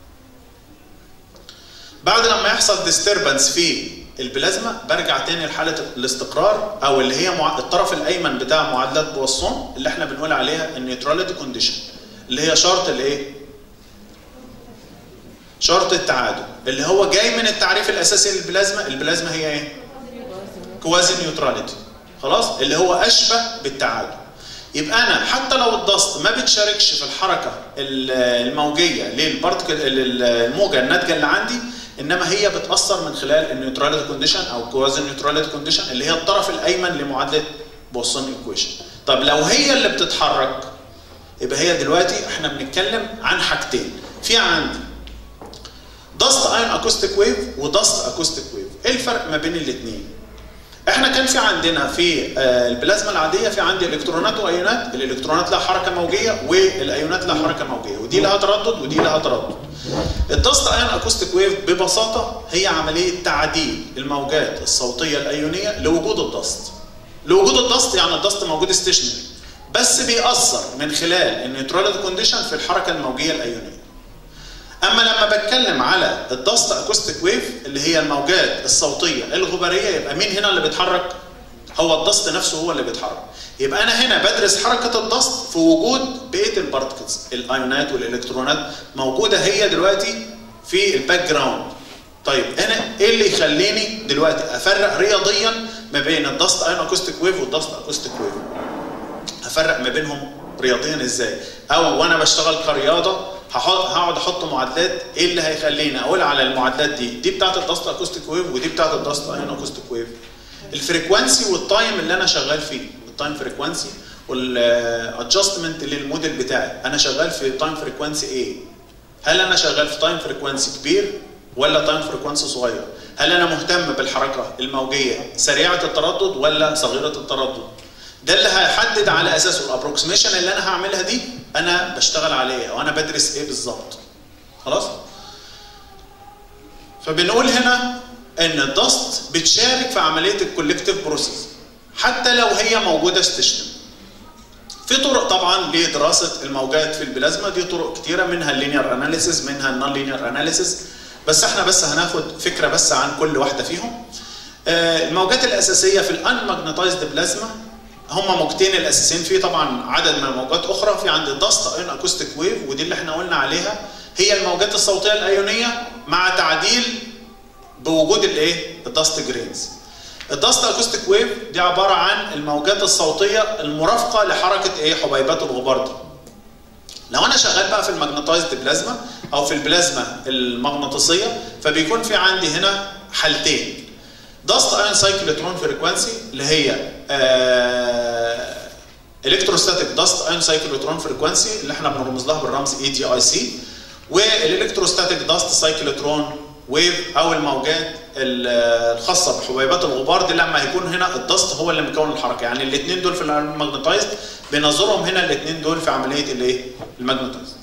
بعد لما يحصل ديستربنس في البلازما برجع تاني لحاله الاستقرار او اللي هي مع... الطرف الايمن بتاع معادلات بواسون اللي احنا بنقول عليها النيوتراليتي كونديشن اللي هي شرط الايه؟ شرط التعادل اللي هو جاي من التعريف الاساسي للبلازما. البلازما هي ايه؟ كوازي نيوتراليتي. خلاص؟ اللي هو اشبه بالتعادل. يبقى انا حتى لو الدست ما بتشاركش في الحركه الموجيه للبارتكل الموجه الناتجه اللي عندي، انما هي بتاثر من خلال النيوتراليتي كونديشن او كوازي نيوتراليتي كونديشن اللي هي الطرف الايمن لمعادله بواسون ايكويشن. طب لو هي اللي بتتحرك يبقى هي دلوقتي احنا بنتكلم عن حاجتين. في عندي دست ايون اكوستيك ويف ودست اكوستيك ويف. ايه الفرق ما بين الاثنين؟ احنا كان في عندنا في البلازما العاديه في عندي الكترونات وايونات، الالكترونات لها حركه موجيه والايونات لها حركه موجيه، ودي لها تردد ودي لها تردد. الدست ايون اكوستيك ويف ببساطه هي عمليه تعديل الموجات الصوتيه الايونيه لوجود الدست. لوجود الدست يعني الدست موجود ستيشنري بس بيأثر من خلال النيوتراليتي كونديشن في الحركه الموجيه الايونيه. اما لما بتكلم على الدست اكوستيك ويف اللي هي الموجات الصوتيه الغباريه يبقى مين هنا اللي بيتحرك؟ هو الدست نفسه هو اللي بيتحرك. يبقى انا هنا بدرس حركه الدست في وجود بقيه البارتكلز، الايونات والالكترونات موجوده هي دلوقتي في الباك جراوند. طيب انا ايه اللي يخليني دلوقتي افرق رياضيا ما بين الدست ايون اكوستيك ويف والدست اكوستيك ويف؟ افرق ما بينهم رياضيا ازاي؟ او وانا بشتغل كرياضه هقعد احط معادلات. ايه اللي هيخليني اقول على المعادلات دي دي بتاعت الدست اكوستيك ويف ودي بتاعت الدست ايون اكوستيك ويف؟ الفريكوانسي والتايم اللي انا شغال فيه، التايم فريكوانسي والادجستمنت للموديل بتاعي. انا شغال في تايم فريكوانسي ايه؟ هل انا شغال في تايم فريكوانسي كبير ولا تايم فريكوانسي صغير؟ هل انا مهتم بالحركه الموجيه سريعه التردد ولا صغيره التردد؟ ده اللي هيحدد على اساسه الابروكسيميشن اللي انا هعملها دي انا بشتغل عليها وانا بدرس ايه بالظبط. خلاص؟ فبنقول هنا ان الدست بتشارك في عمليه الكولكتيف بروسيس حتى لو هي موجوده ستيشنري. في طرق طبعا لدراسه الموجات في البلازما، دي طرق كتيره منها اللينير اناليسيس منها النون لينير اناليسيس، بس احنا بس هناخد فكره بس عن كل واحده فيهم. الموجات الاساسيه في الان ماجنتايزد بلازما هم موجتين الاساسيين فيه، طبعا عدد من الموجات اخرى. في عند الدست ايون اكوستيك ويف ودي اللي احنا قلنا عليها هي الموجات الصوتيه الايونيه مع تعديل بوجود الايه؟ الدست جرينز. الدست اكوستيك ويف دي عباره عن الموجات الصوتيه المرافقه لحركه ايه؟ حبيبات الغبار دي. لو انا شغال بقى في الماجنتايزد بلازما او في البلازما المغناطيسيه فبيكون في عندي هنا حالتين. دست ايون سايكلوترون فريكوانسي اللي هي آه الكتروستاتيك داست ايون سايكلوترون فريكوانسي اللي احنا بنرمز لها بالرمز اي دي اي سي، والالكتروستاتيك داست سايكلوترون ويف او الموجات الخاصه بحبيبات الغبار دي لما هيكون هنا الدست هو اللي مكون الحركه. يعني الاثنين دول في الماجنتايزد بنظرهم هنا الاثنين دول في عمليه الايه؟ الماجنتايزد.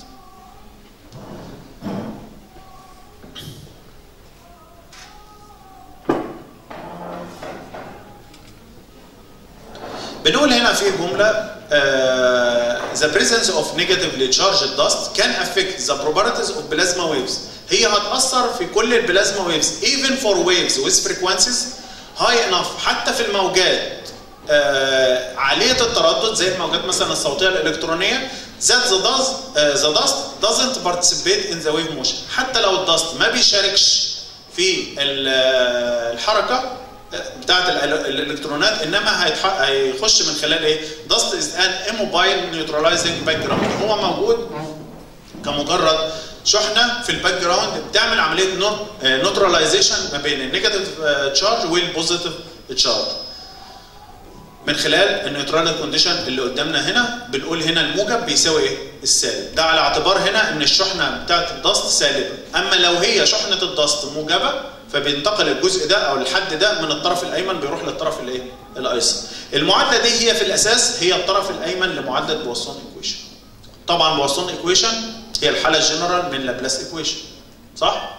بنقول هنا في جمله uh, the presence of negatively charged dust can affect the properties of plasma waves. هي هتأثر في كل البلازما ويفز even for waves with frequencies high enough، حتى في الموجات uh, عالية التردد زي الموجات مثلا الصوتية الإلكترونية that the dust, uh, the dust doesn't participate in the wave motion. حتى لو الدست ما بيشاركش في الحركة بتاعت الالكترونات، انما هيخش من خلال ايه؟ dust is an immobile neutralizing background. هو موجود كمجرد شحنه في الباك جراوند بتعمل عمليه نوتراليزيشن ما بين النيجاتيف تشارج والبوزيتيف تشارج من خلال النيوترال كونديشن اللي قدامنا هنا. بنقول هنا الموجب بيساوي ايه؟ السالب. ده على اعتبار هنا ان الشحنه بتاعت الدست سالبه، اما لو هي شحنه الدست موجبه فبينتقل الجزء ده او الحد ده من الطرف الايمن بيروح للطرف الايه؟ الايسر. المعادله دي هي في الاساس هي الطرف الايمن لمعادله بواسون ايكويشن. طبعا بواسون ايكويشن هي الحاله الجنرال من لابلاس ايكويشن، صح؟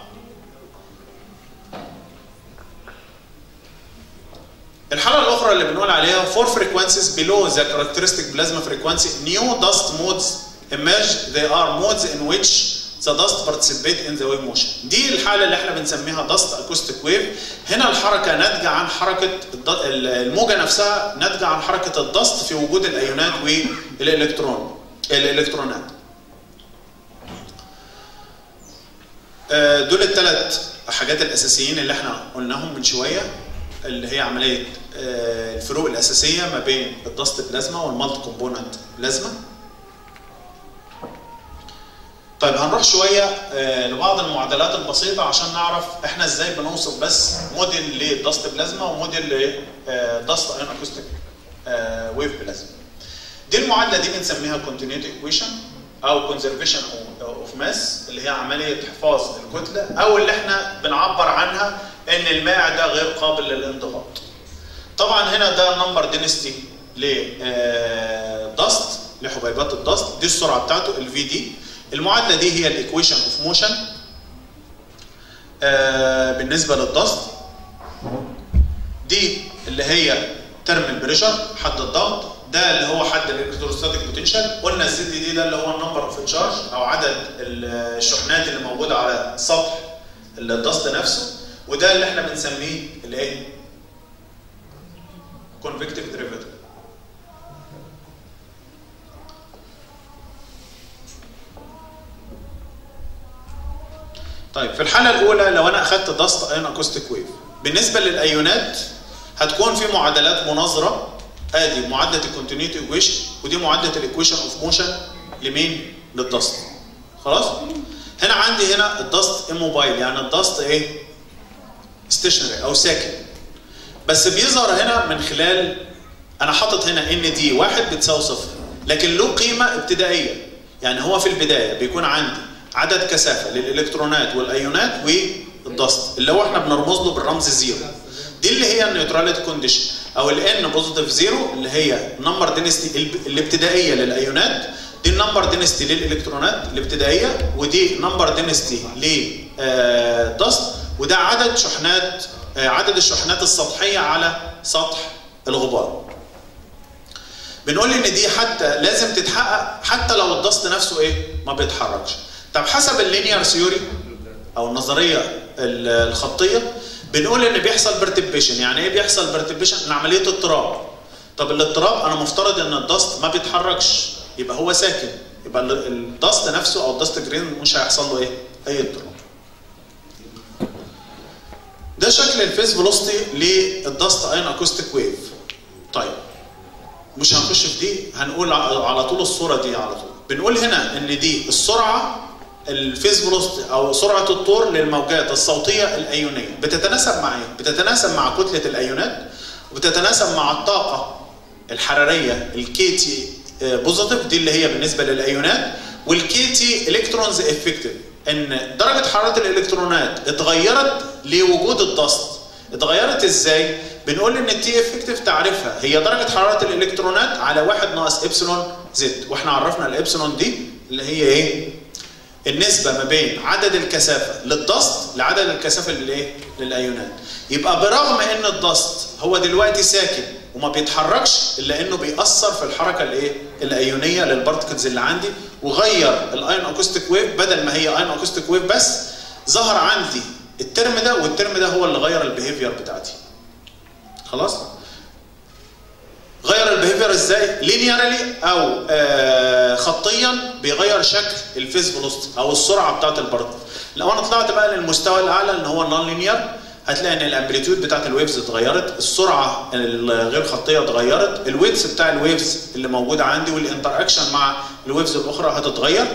الحاله الاخرى اللي بنقول عليها for frequencies below the characteristic plasma frequency new dust modes emerge. They are modes in which the dust participate in the wave motion. دي الحاله اللي احنا بنسميها dust acoustic wave. هنا الحركه ناتجه عن حركه الموجه نفسها، ناتجه عن حركه الدست في وجود الايونات والالكترون الالكترونات. دول الثلاث حاجات الاساسيين اللي احنا قلناهم من شويه، اللي هي عمليه الفروق الاساسيه ما بين الدست بلازما والمالتي كومبوننت بلازما. طيب هنروح شويه لبعض المعادلات البسيطه عشان نعرف احنا ازاي بنوصف بس موديل للدست بلازما وموديل لدست ايون اكوستيك ويف بلازما. دي المعادله دي بنسميها كونتينيوتي ايكويشن او كونزرفيشن اوف ماس، اللي هي عمليه حفاظ الكتله، او اللي احنا بنعبر عنها ان المائع ده غير قابل للانضغاط. طبعا هنا ده نمبر دينستي لدست لحبيبات الدست، دي السرعه بتاعته الفي دي. المعادله دي هي الايكويشن اوف موشن بالنسبه للدست. دي اللي هي تيرمال بريشر حد الضغط، ده اللي هو حد الالكتروستاتيك بوتنشال. قلنا الزد دي ده اللي هو النمبر اوف تشارج او عدد الشحنات اللي موجوده على سطح الدست نفسه، وده اللي احنا بنسميه الايه؟ كونفكتيف ديريفاتيف. طيب في الحاله الاولى لو انا اخذت دست ايون اكوستيك ويف، بالنسبه للايونات هتكون في معادلات مناظره. ادي معادله الكونتينيوتي ايكويشن، ودي معادله الايكويشن اوف موشن لمين؟ للدست. خلاص؟ هنا عندي هنا الدست اموبايل، يعني الدست ايه؟ ستيشنري او ساكن. بس بيظهر هنا من خلال انا حاطط هنا ان دي واحد بتساوي صفر، لكن له قيمه ابتدائيه. يعني هو في البدايه بيكون عندي عدد كثافه للالكترونات والايونات والدست اللي هو احنا بنرمز له بالرمز زيرو. دي اللي هي النيوتراليتي كونديشن او الان بوزيتيف زيرو، اللي هي نمبر دينستي الابتدائيه للايونات، دي النمبر دينستي للالكترونات الابتدائيه، ودي نمبر دينستي للدست، وده عدد شحنات عدد الشحنات السطحيه على سطح الغبار. بنقول ان دي حتى لازم تتحقق حتى لو الدست نفسه ايه؟ ما بيتحركش. طب حسب اللينير ثيوري او النظريه الخطيه بنقول ان بيحصل برتبيشن. يعني ايه بيحصل برتبيشن؟ عمليه اضطراب. طب الاضطراب انا مفترض ان الدست ما بيتحركش، يبقى هو ساكن، يبقى الدست نفسه او الدست جرين مش هيحصل له ايه؟ اي اضطراب. ده شكل الفيز فيلوسيتي للدست ايون اكوستيك ويف. طيب مش هنخش في دي، هنقول على طول الصوره دي على طول. بنقول هنا ان دي السرعه الفيز فيلوسيتي او سرعه الطور للموجات الصوتيه الايونيه. بتتناسب مع ايه؟ بتتناسب مع كتله الايونات، وبتتناسب مع الطاقه الحراريه الكي تي بوزيتيف دي اللي هي بالنسبه للايونات، والكي تي الكترونز افكتيف ان درجه حراره الالكترونات اتغيرت لوجود الضغط. اتغيرت ازاي؟ بنقول ان التي افكتيف تعرفها هي درجه حراره الالكترونات على واحد ناقص ابسلون زد، واحنا عرفنا الابسلون دي اللي هي ايه؟ النسبه ما بين عدد الكثافه للضغط لعدد الكثافه للايه؟ للايونات. يبقى برغم ان الضغط هو دلوقتي ساكن وما بيتحركش الا انه بيأثر في الحركه الايه؟ الايونيه للبارتكلز اللي عندي، وغير الايون اكوستيك ويف بدل ما هي ايون اكوستيك ويف بس ظهر عندي الترم ده، والترم ده هو اللي غير البيهيفير بتاعتي. خلاص؟ غير البيهيفير ازاي؟ لينيرالي او آه خطيا بيغير شكل الفيز فيلوسيتي او السرعه بتاعت البارتكل. لو انا طلعت بقى للمستوى الاعلى اللي هو النون لينير، هتلاقي ان الامبليتيود بتاعت الويفز اتغيرت، السرعه الغير خطيه اتغيرت، الويدث بتاع الويفز اللي موجوده عندي والانتراكشن مع الويفز الاخرى هتتغير.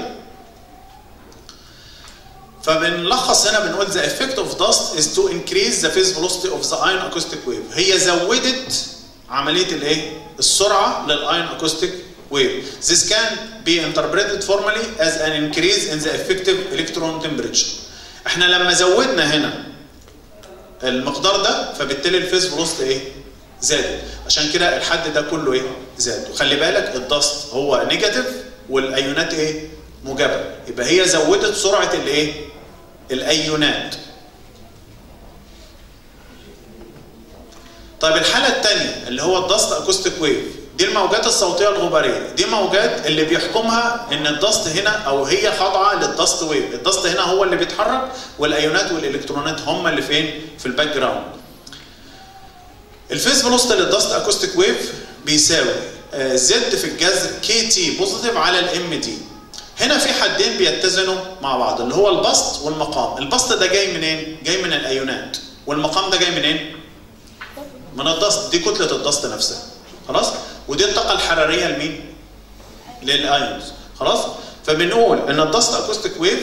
فبنلخص هنا بنقول the effect of dust is to increase the phase velocity of the ion acoustic wave. هي زودت عمليه الايه؟ السرعه للايون acoustic wave. This can be interpreted formally as an increase in the effective electron temperature. احنا لما زودنا هنا المقدار ده فبالتالي الفيز فيلوسيتي ايه؟ زادت، عشان كده الحد ده كله ايه؟ زاد. وخلي بالك الضغط هو نيجاتيف والايونات ايه؟ موجبه، يبقى هي زودت سرعه الايه؟ الايونات. طيب الحاله الثانيه اللي هو الضغط اكوستيك ويف، دي الموجات الصوتيه الغباريه، دي موجات اللي بيحكمها ان الضغط هنا او هي خاضعه للضغط ويف، الضغط هنا هو اللي بيتحرك والايونات والالكترونات هم اللي فين؟ في الباك جراوند. الفيز فيلوسيتي للضغط اكوستيك ويف بيساوي زد في الجذر كي تي بوزيتيف على الام دي. هنا في حدين بيتزنوا مع بعض اللي هو البسط والمقام. البسط ده جاي منين؟ جاي من الايونات، والمقام ده جاي منين؟ من الضغط، دي كتله الضغط نفسها. خلاص؟ ودي الطاقه الحراريه لمين؟ للايونز. خلاص؟ فبنقول ان الضغط اكوستيك ويف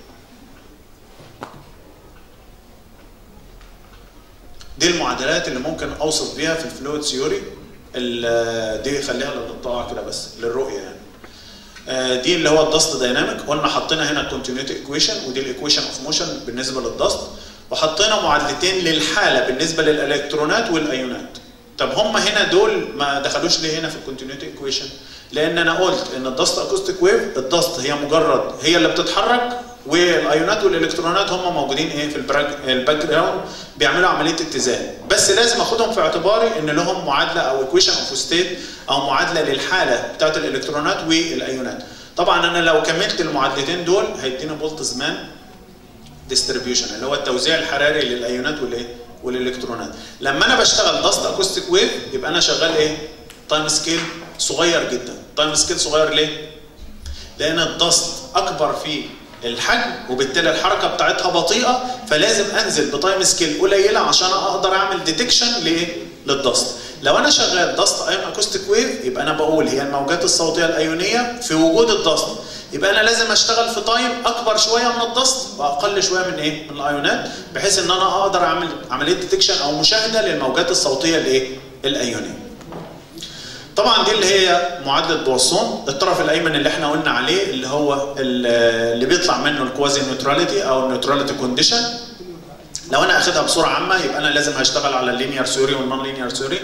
دي المعادلات اللي ممكن اوصف بيها في الفلويد ثيوري. دي خليها للطاعه كده بس للرؤيه يعني. دي اللي هو الضغط دايناميك، قلنا حطينا هنا الكونتينيوتي ايكويشن ودي الايكويشن اوف موشن بالنسبه للضغط، وحطينا معادلتين للحاله بالنسبه للالكترونات والايونات. طب هم هنا دول ما دخلوش ليه هنا في الكونتينيوتي ايكويشن؟ لان انا قلت ان الضغط اكوستيك ويف الضغط هي مجرد هي اللي بتتحرك، والايونات والالكترونات هم موجودين ايه في الباك جراوند بيعملوا عمليه اتزان، بس لازم اخدهم في اعتباري ان لهم معادله او ايكويشن اوف ستيت او معادله للحاله بتاعت الالكترونات والايونات. طبعا انا لو كملت المعادلتين دول هيديني بولتزمان ديستريبيوشن اللي هو التوزيع الحراري للايونات والايه؟ والالكترونات. لما انا بشتغل ضغط اكوستيك ويف يبقى انا شغال ايه؟ تايم سكيل صغير جدا. تايم سكيل صغير ليه؟ لان الضغط اكبر في الحجم وبالتالي الحركه بتاعتها بطيئه، فلازم انزل بتايم سكيل قليله عشان اقدر اعمل ديتكشن لايه؟ للضغط. لو انا شغال ضغط ايون اكوستيك ويف يبقى انا بقول هي الموجات الصوتيه الايونيه في وجود الضغط، يبقى انا لازم اشتغل في تايم اكبر شويه من الضغط واقل شويه من ايه؟ من الايونات، بحيث ان انا اقدر اعمل عمليه ديتكشن او مشاهده للموجات الصوتيه الايه؟ الايونيه. طبعا دي اللي هي معادله بواسون، الطرف الايمن اللي احنا قلنا عليه اللي هو اللي بيطلع منه الكوازي نيوتراليتي او النيوتراليتي كونديشن. لو انا اخدها بصوره عامه يبقى انا لازم هشتغل على اللينير ثيوري والنون لينير ثيوري.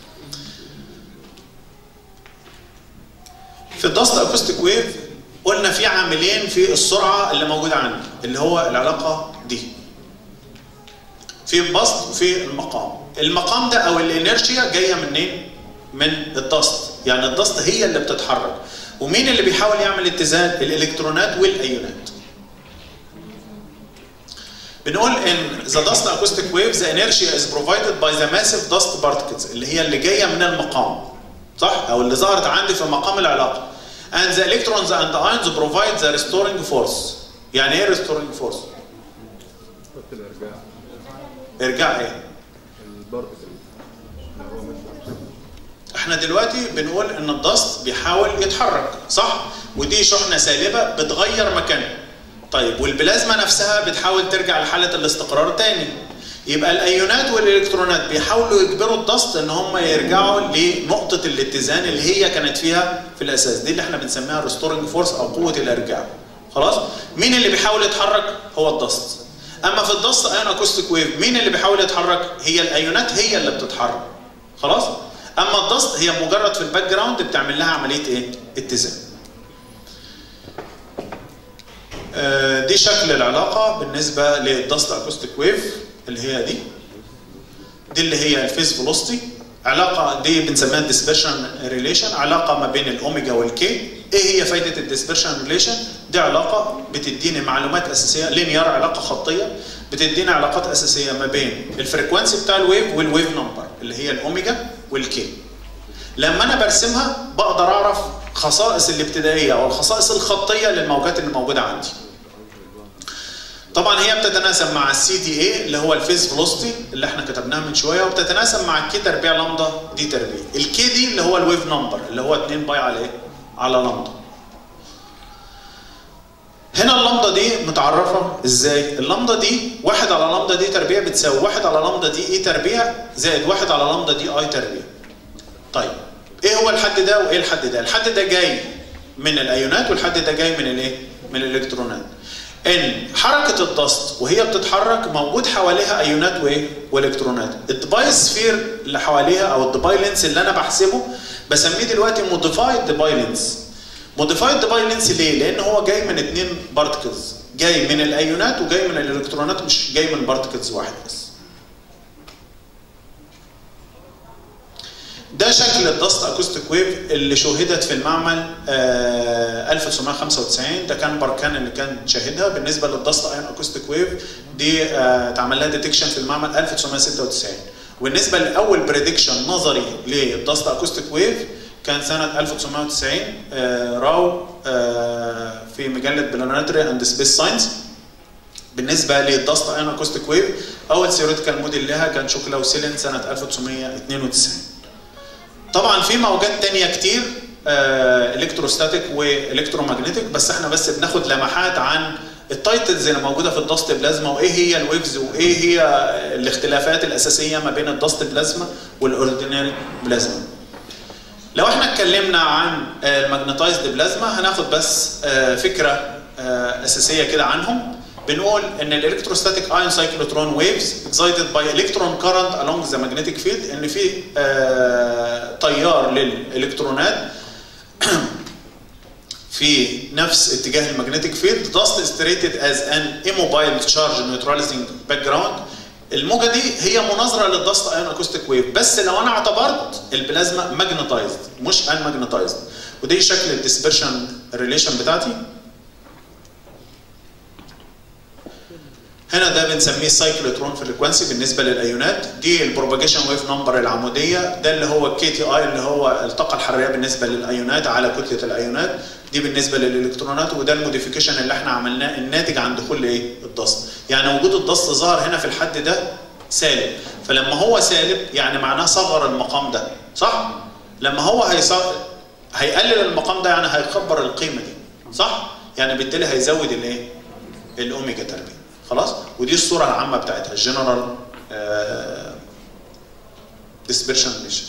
في الضغط اكوستيك ويف قلنا في عاملين في السرعه اللي موجوده عندي اللي هو العلاقه دي. في البسط وفي المقام. المقام ده او الانرشيا جايه منين؟ من الضغط، يعني الضغط هي اللي بتتحرك. ومين اللي بيحاول يعمل اتزان؟ الالكترونات والايونات. بنقول ان the dust acoustic wave the inertia is provided by the massive dust particles اللي هي اللي جايه من المقام. صح؟ او اللي ظهرت عندي في مقام العلاقه. And the electrons and the ions provide the restoring force. يعني ايه restoring force؟ الارجاع. ارجاع ايه؟ البارتكل. احنا دلوقتي بنقول ان الضغط بيحاول يتحرك، صح؟ ودي شحنه سالبه بتغير مكانها. طيب والبلازما نفسها بتحاول ترجع لحاله الاستقرار تاني. يبقى الايونات والالكترونات بيحاولوا يجبروا الضغط ان هم يرجعوا لنقطه الاتزان اللي هي كانت فيها في الاساس، دي اللي احنا بنسميها الريستورنج فورس او قوه الارجاع. خلاص؟ مين اللي بيحاول يتحرك؟ هو الضغط. اما في الضغط ايون اكوستيك ويف مين اللي بيحاول يتحرك؟ هي الايونات هي اللي بتتحرك. خلاص؟ اما الضغط هي مجرد في الباك جراوند بتعمل لها عمليه ايه؟ اتزان. آه دي شكل العلاقه بالنسبه للضغط اكوستيك ويف اللي هي دي. دي اللي هي الفيز فيلوسيتي، علاقه دي بنسميها الديسبرشن ريليشن، علاقه ما بين الاوميجا والكي. ايه هي فايده الديسبرشن ريليشن؟ دي علاقه بتديني معلومات اساسيه لينير، علاقه خطيه بتديني علاقات اساسيه ما بين الفريكوانسي بتاع الويف والويف نمبر اللي هي الاوميجا والكي. لما انا برسمها بقدر اعرف خصائص الابتدائيه او الخصائص الخطيه للموجات اللي موجوده عندي. طبعا هي بتتناسب مع السي دي اي اللي هو الفيز فيلوسيتي اللي احنا كتبناها من شويه، وبتتناسب مع الكي تربيع لامدا دي تربيع. الكي دي اللي هو الويف نمبر اللي هو اتنين باي على ايه؟ على لامدا. هنا اللامدا دي متعرفه ازاي؟ اللامدا دي واحد على لامدا دي تربيع بتساوي واحد على لامدا دي اي تربيع زائد واحد على لامدا دي اي تربيع. طيب ايه هو الحد ده وايه الحد ده؟ الحد ده جاي من الايونات والحد ده جاي من الايه؟ من الالكترونات. ان حركه الضغط وهي بتتحرك موجود حواليها ايونات وايه؟ والكترونات. الدباي سفير اللي حواليها او الدباي لينس اللي انا بحسبه بسميه دلوقتي موديفايد دباي لينس. موديفايد دباي لينس ليه؟ لان هو جاي من اثنين بارتكلز، جاي من الايونات وجاي من الالكترونات، مش جاي من بارتكلز واحد بس. ده شكل الضغط اكوستيك ويف اللي شوهدت في المعمل آه ألف وتسعمائة وخمسة وتسعين. ده كان باركان اللي كان شاهدها. بالنسبه للضغط ايون اكوستيك ويف دي آه اتعمل لها ديتكشن في المعمل ألف وتسعمائة وستة وتسعين. وبالنسبه لاول بريدكشن نظري للضغط اكوستيك ويف كان سنه ألف وتسعمائة وتسعين آه راو آه في مجله بلانيتري اند سبيس ساينس. بالنسبه للضغط ايون اكوستيك ويف اول ثيوريتيكال موديل لها كان شوكلا وسيلين سنه ألف وتسعمائة واثنين وتسعين. طبعا في موجات تانية كتير آه الكتروستاتيك والكترومagnetic، بس احنا بس بناخد لمحات عن التايتلز اللي موجوده في الضغط بلازما وايه هي الويفز وايه هي الاختلافات الاساسيه ما بين الضغط بلازما والاوردينري بلازما. لو احنا اتكلمنا عن الماجنتايزد بلازما هناخد بس آه فكره آه اساسيه كده عنهم. بنقول ان الالكتروستاتيك ايون سايكلوترون ويفز اكسايتد باي الكترون كارنت along ذا ماجنتيك فيلد، ان في آه تيار للالكترونات في نفس اتجاه الماجنتيك فيلد thus stated as an immobile charge neutralizing background. الموجه دي هي مناظره للضغط ايون اكوستيك ويف، بس لو انا اعتبرت البلازما ماجنتايزد مش ان ماجنتايزد. ودي شكل الديسبرشن ريليشن بتاعتي. هنا ده بنسميه سايكلوترون فريكوانسي بالنسبه للايونات. دي البروباجيشن ويف نمبر العموديه، ده اللي هو الكي تي اي اللي هو الطاقه الحراريه بالنسبه للايونات على كتله الايونات. دي بالنسبه للالكترونات، وده الموديفيكيشن اللي احنا عملناه الناتج عن دخول ايه؟ الضغط. يعني وجود الضغط ظهر هنا في الحد ده سالب، فلما هو سالب يعني معناه صغر المقام ده، صح؟ لما هو هيصغر هيقلل المقام ده يعني هيكبر القيمه دي، صح؟ يعني بالتالي هيزود الايه؟ الاوميجا تربيع. خلاص؟ ودي الصوره العامه بتاعتها الجنرال ديسبرشن ريليشن.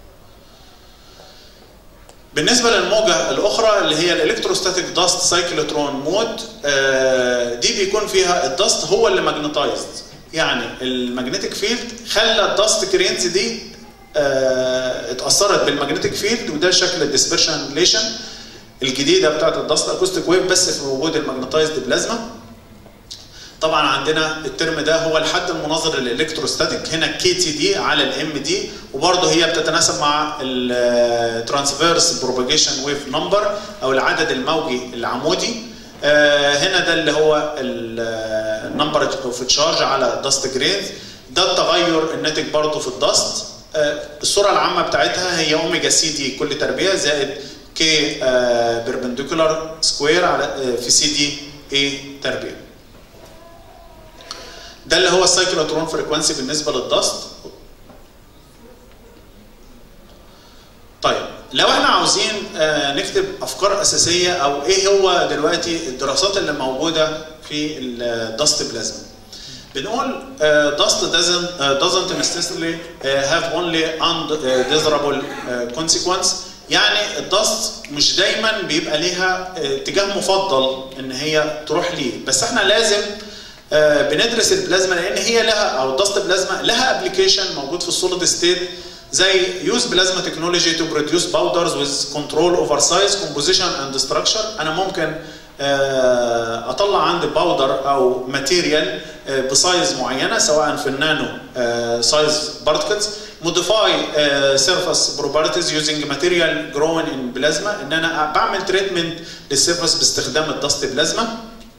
بالنسبه للموجه الاخرى اللي هي الالكتروستاتيك داست سايكلوترون مود، دي بيكون فيها الداست هو اللي ماجنتايزد، يعني الماجنتيك فيلد خلى الداست كرينز دي اتاثرت بالماجنتيك فيلد، وده شكل الديسبرشن ريليشن الجديده بتاعت الداست اكوستيك ويف بس في وجود الماجنتايزد بلازما. طبعا عندنا الترم ده هو الحد المناظر للالكتروستاتيك، هنا كي تي دي على الام دي، وبرضه هي بتتناسب مع الترانسفيرس بروباجيشن ويف نمبر او العدد الموجي العمودي. هنا ده اللي هو النمبر اوف تشارج على الداست جرينز. ده التغير الناتج برضه في الداست. الصوره العامه بتاعتها هي اوميجا سي دي كل تربيع زائد كي بيربنديكولار سكوير على في سي دي اي تربيع. ده اللي هو السايكلوترون فريكوانسي بالنسبه للضغط. طيب لو احنا عاوزين نكتب افكار اساسيه او ايه هو دلوقتي الدراسات اللي موجوده في الضغط بلازما. بنقول uh, dust doesn't uh, doesn't necessarily uh, have only undesirable uh, consequence. يعني الدست مش دايما بيبقى ليها اتجاه مفضل ان هي تروح ليه، بس احنا لازم uh, بندرس البلازما لان هي لها او الدست بلازما لها ابلكيشن موجود في السوليد ستيت، زي use plasma technology to produce powders with control over size, composition and structure. انا ممكن اطلع عندي باودر او ماتيريال بسايز معينه سواء في النانو سايز بارتكلز، موديفاي سيرفيس بروبرتيز يوزنج ماتيريال جروين ان بلازما، ان انا بعمل تريتمنت للسيرفيس باستخدام الدست بلازما.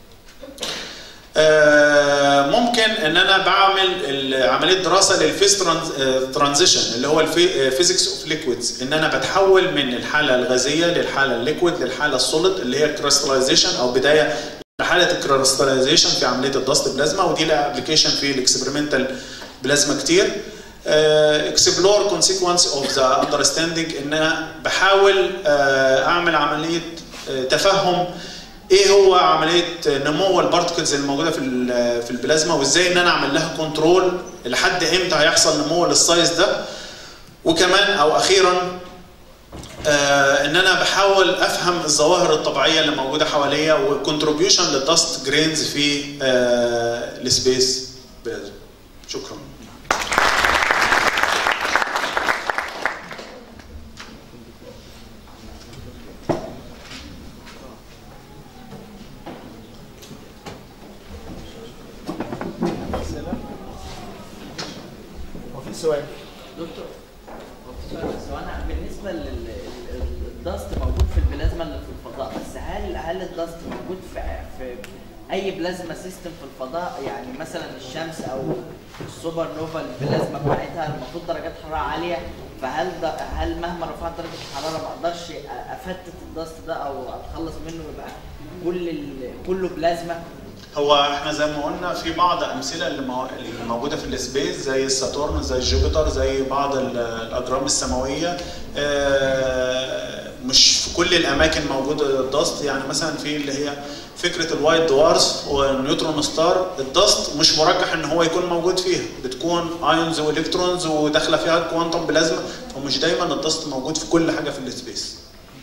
ممكن ان انا بعمل عمليه دراسه للفيز ترانزيشن اللي هو الفيزيكس اوف ليكويدز، ان انا بتحول من الحاله الغازيه للحاله الليكويد للحاله السوليد اللي هي الكريستاليزيشن او بدايه لحاله الكريستاليزيشن في عمليه الدست بلازما، ودي لها ابلكيشن في الاكسبيرمنتال بلازما كتير. اكسبلور كونسيكونس اوف ذا اندرستاندينج، ان انا بحاول اعمل عمليه تفهم ايه هو عمليه نمو البارتكلز الموجوده في في البلازما، وازاي ان انا اعمل لها كنترول لحد امتى هيحصل نمو للسايز ده. وكمان او اخيرا آه ان انا بحاول افهم الظواهر الطبيعيه اللي موجوده حواليا والكونتريبيوشن للدست جرينز في آه السبيس بلازما. شكرا. سؤال دكتور، بس انا بالنسبه للدست موجود في البلازما اللي في الفضاء، بس هل هل الدست موجود في في اي بلازما سيستم في الفضاء؟ يعني مثلا الشمس او السوبر نوفا البلازما بتاعتها المفروض درجات حراره عاليه، فهل ده هل مهما رفعت درجه الحراره ما اقدرش افتت الدست ده او اتخلص منه يبقى كل كله بلازما؟ هو احنا زي ما قلنا في بعض امثله اللي موجوده في السبيس زي الساتورن زي جوبيتر زي بعض الاجرام السماويه، مش في كل الاماكن موجوده الدست. يعني مثلا في اللي هي فكره الوايت دوارز والنيوترون ستار، الدست مش مرجح ان هو يكون موجود فيها، بتكون ايونز والكترونز وداخله فيها الكوانتم بلازما، ومش دايما الدست موجود في كل حاجه في السبيس.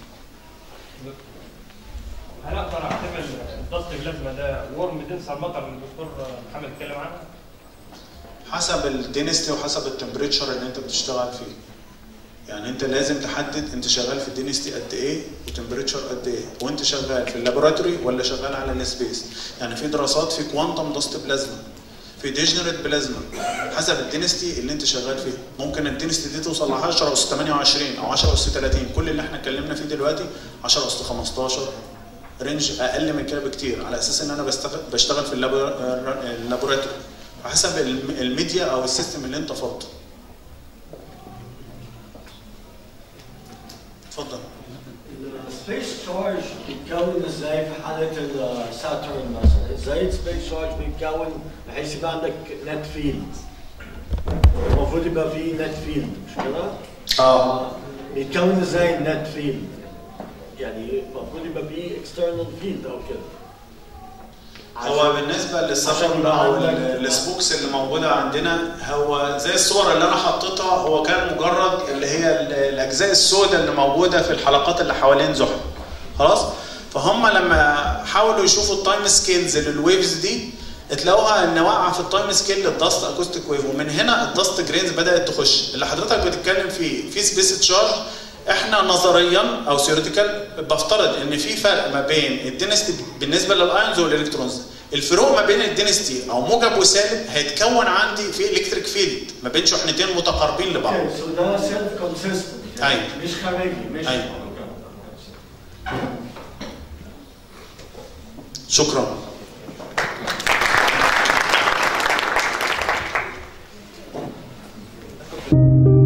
هل اقدر اعتبر الدست بلازما ده ورم دنس على المطر اللي الدكتور محمد اتكلم عنها؟ حسب الدينستي وحسب التمبريتشر اللي انت بتشتغل فيه. يعني انت لازم تحدد انت شغال في الدينستي قد ايه وتمبريتشر قد ايه، وانت شغال في اللابوراتوري ولا شغال على السبيس. يعني في دراسات في كوانتم دست بلازما، في ديجنريت بلازما، حسب الدينستي اللي انت شغال فيه. ممكن الدينستي دي توصل ل عشرة أس ثمانية وعشرين او عشرة أس ثلاثين، كل اللي احنا اتكلمنا فيه دلوقتي عشرة أس خمستاشر، رينج اقل من كده بكتير، على اساس ان انا بشتغل في اللابوراتوري حسب الميديا او السيستم اللي انت فاضله. اتفضل. السبيس تشارج بيتكون ازاي في حاله الساترن مثلا؟ ازاي السبيس تشارج بيتكون بحيث يبقى عندك نت فيلد؟ المفروض يبقى فيه نت فيلد مش كده؟ اه بيتكون ازاي النت فيلد؟ يعني المفروض يبقى فيه اكسترنال فيلد او كده. هو بالنسبه للساترن او السبوكس اللي موجوده عندنا، هو زي الصور اللي انا حطيتها، هو كان مجرد اللي هي الاجزاء السوداء اللي موجوده في الحلقات اللي حوالين زحل. خلاص؟ فهم لما حاولوا يشوفوا التايم سكيلز للويفز دي، اتلاقوها ان واقعه في التايم سكيل للدست اكوستيك ويف، ومن هنا الدست جرينز بدات تخش. اللي حضرتك بتتكلم فيه في سبيس تشارج، احنا نظريا او ثيوريتيكال بفترض ان في فرق ما بين الدينستي بالنسبه للايونز والالكترونز. الفروق ما بين الدينستي او موجب وسالب هيتكون عندي في الكتريك فيلد ما بين شحنتين متقاربين لبعض. سو ده سيلف كونسيستنت، ايوه مش خارجي، مش ايوه. شكرا.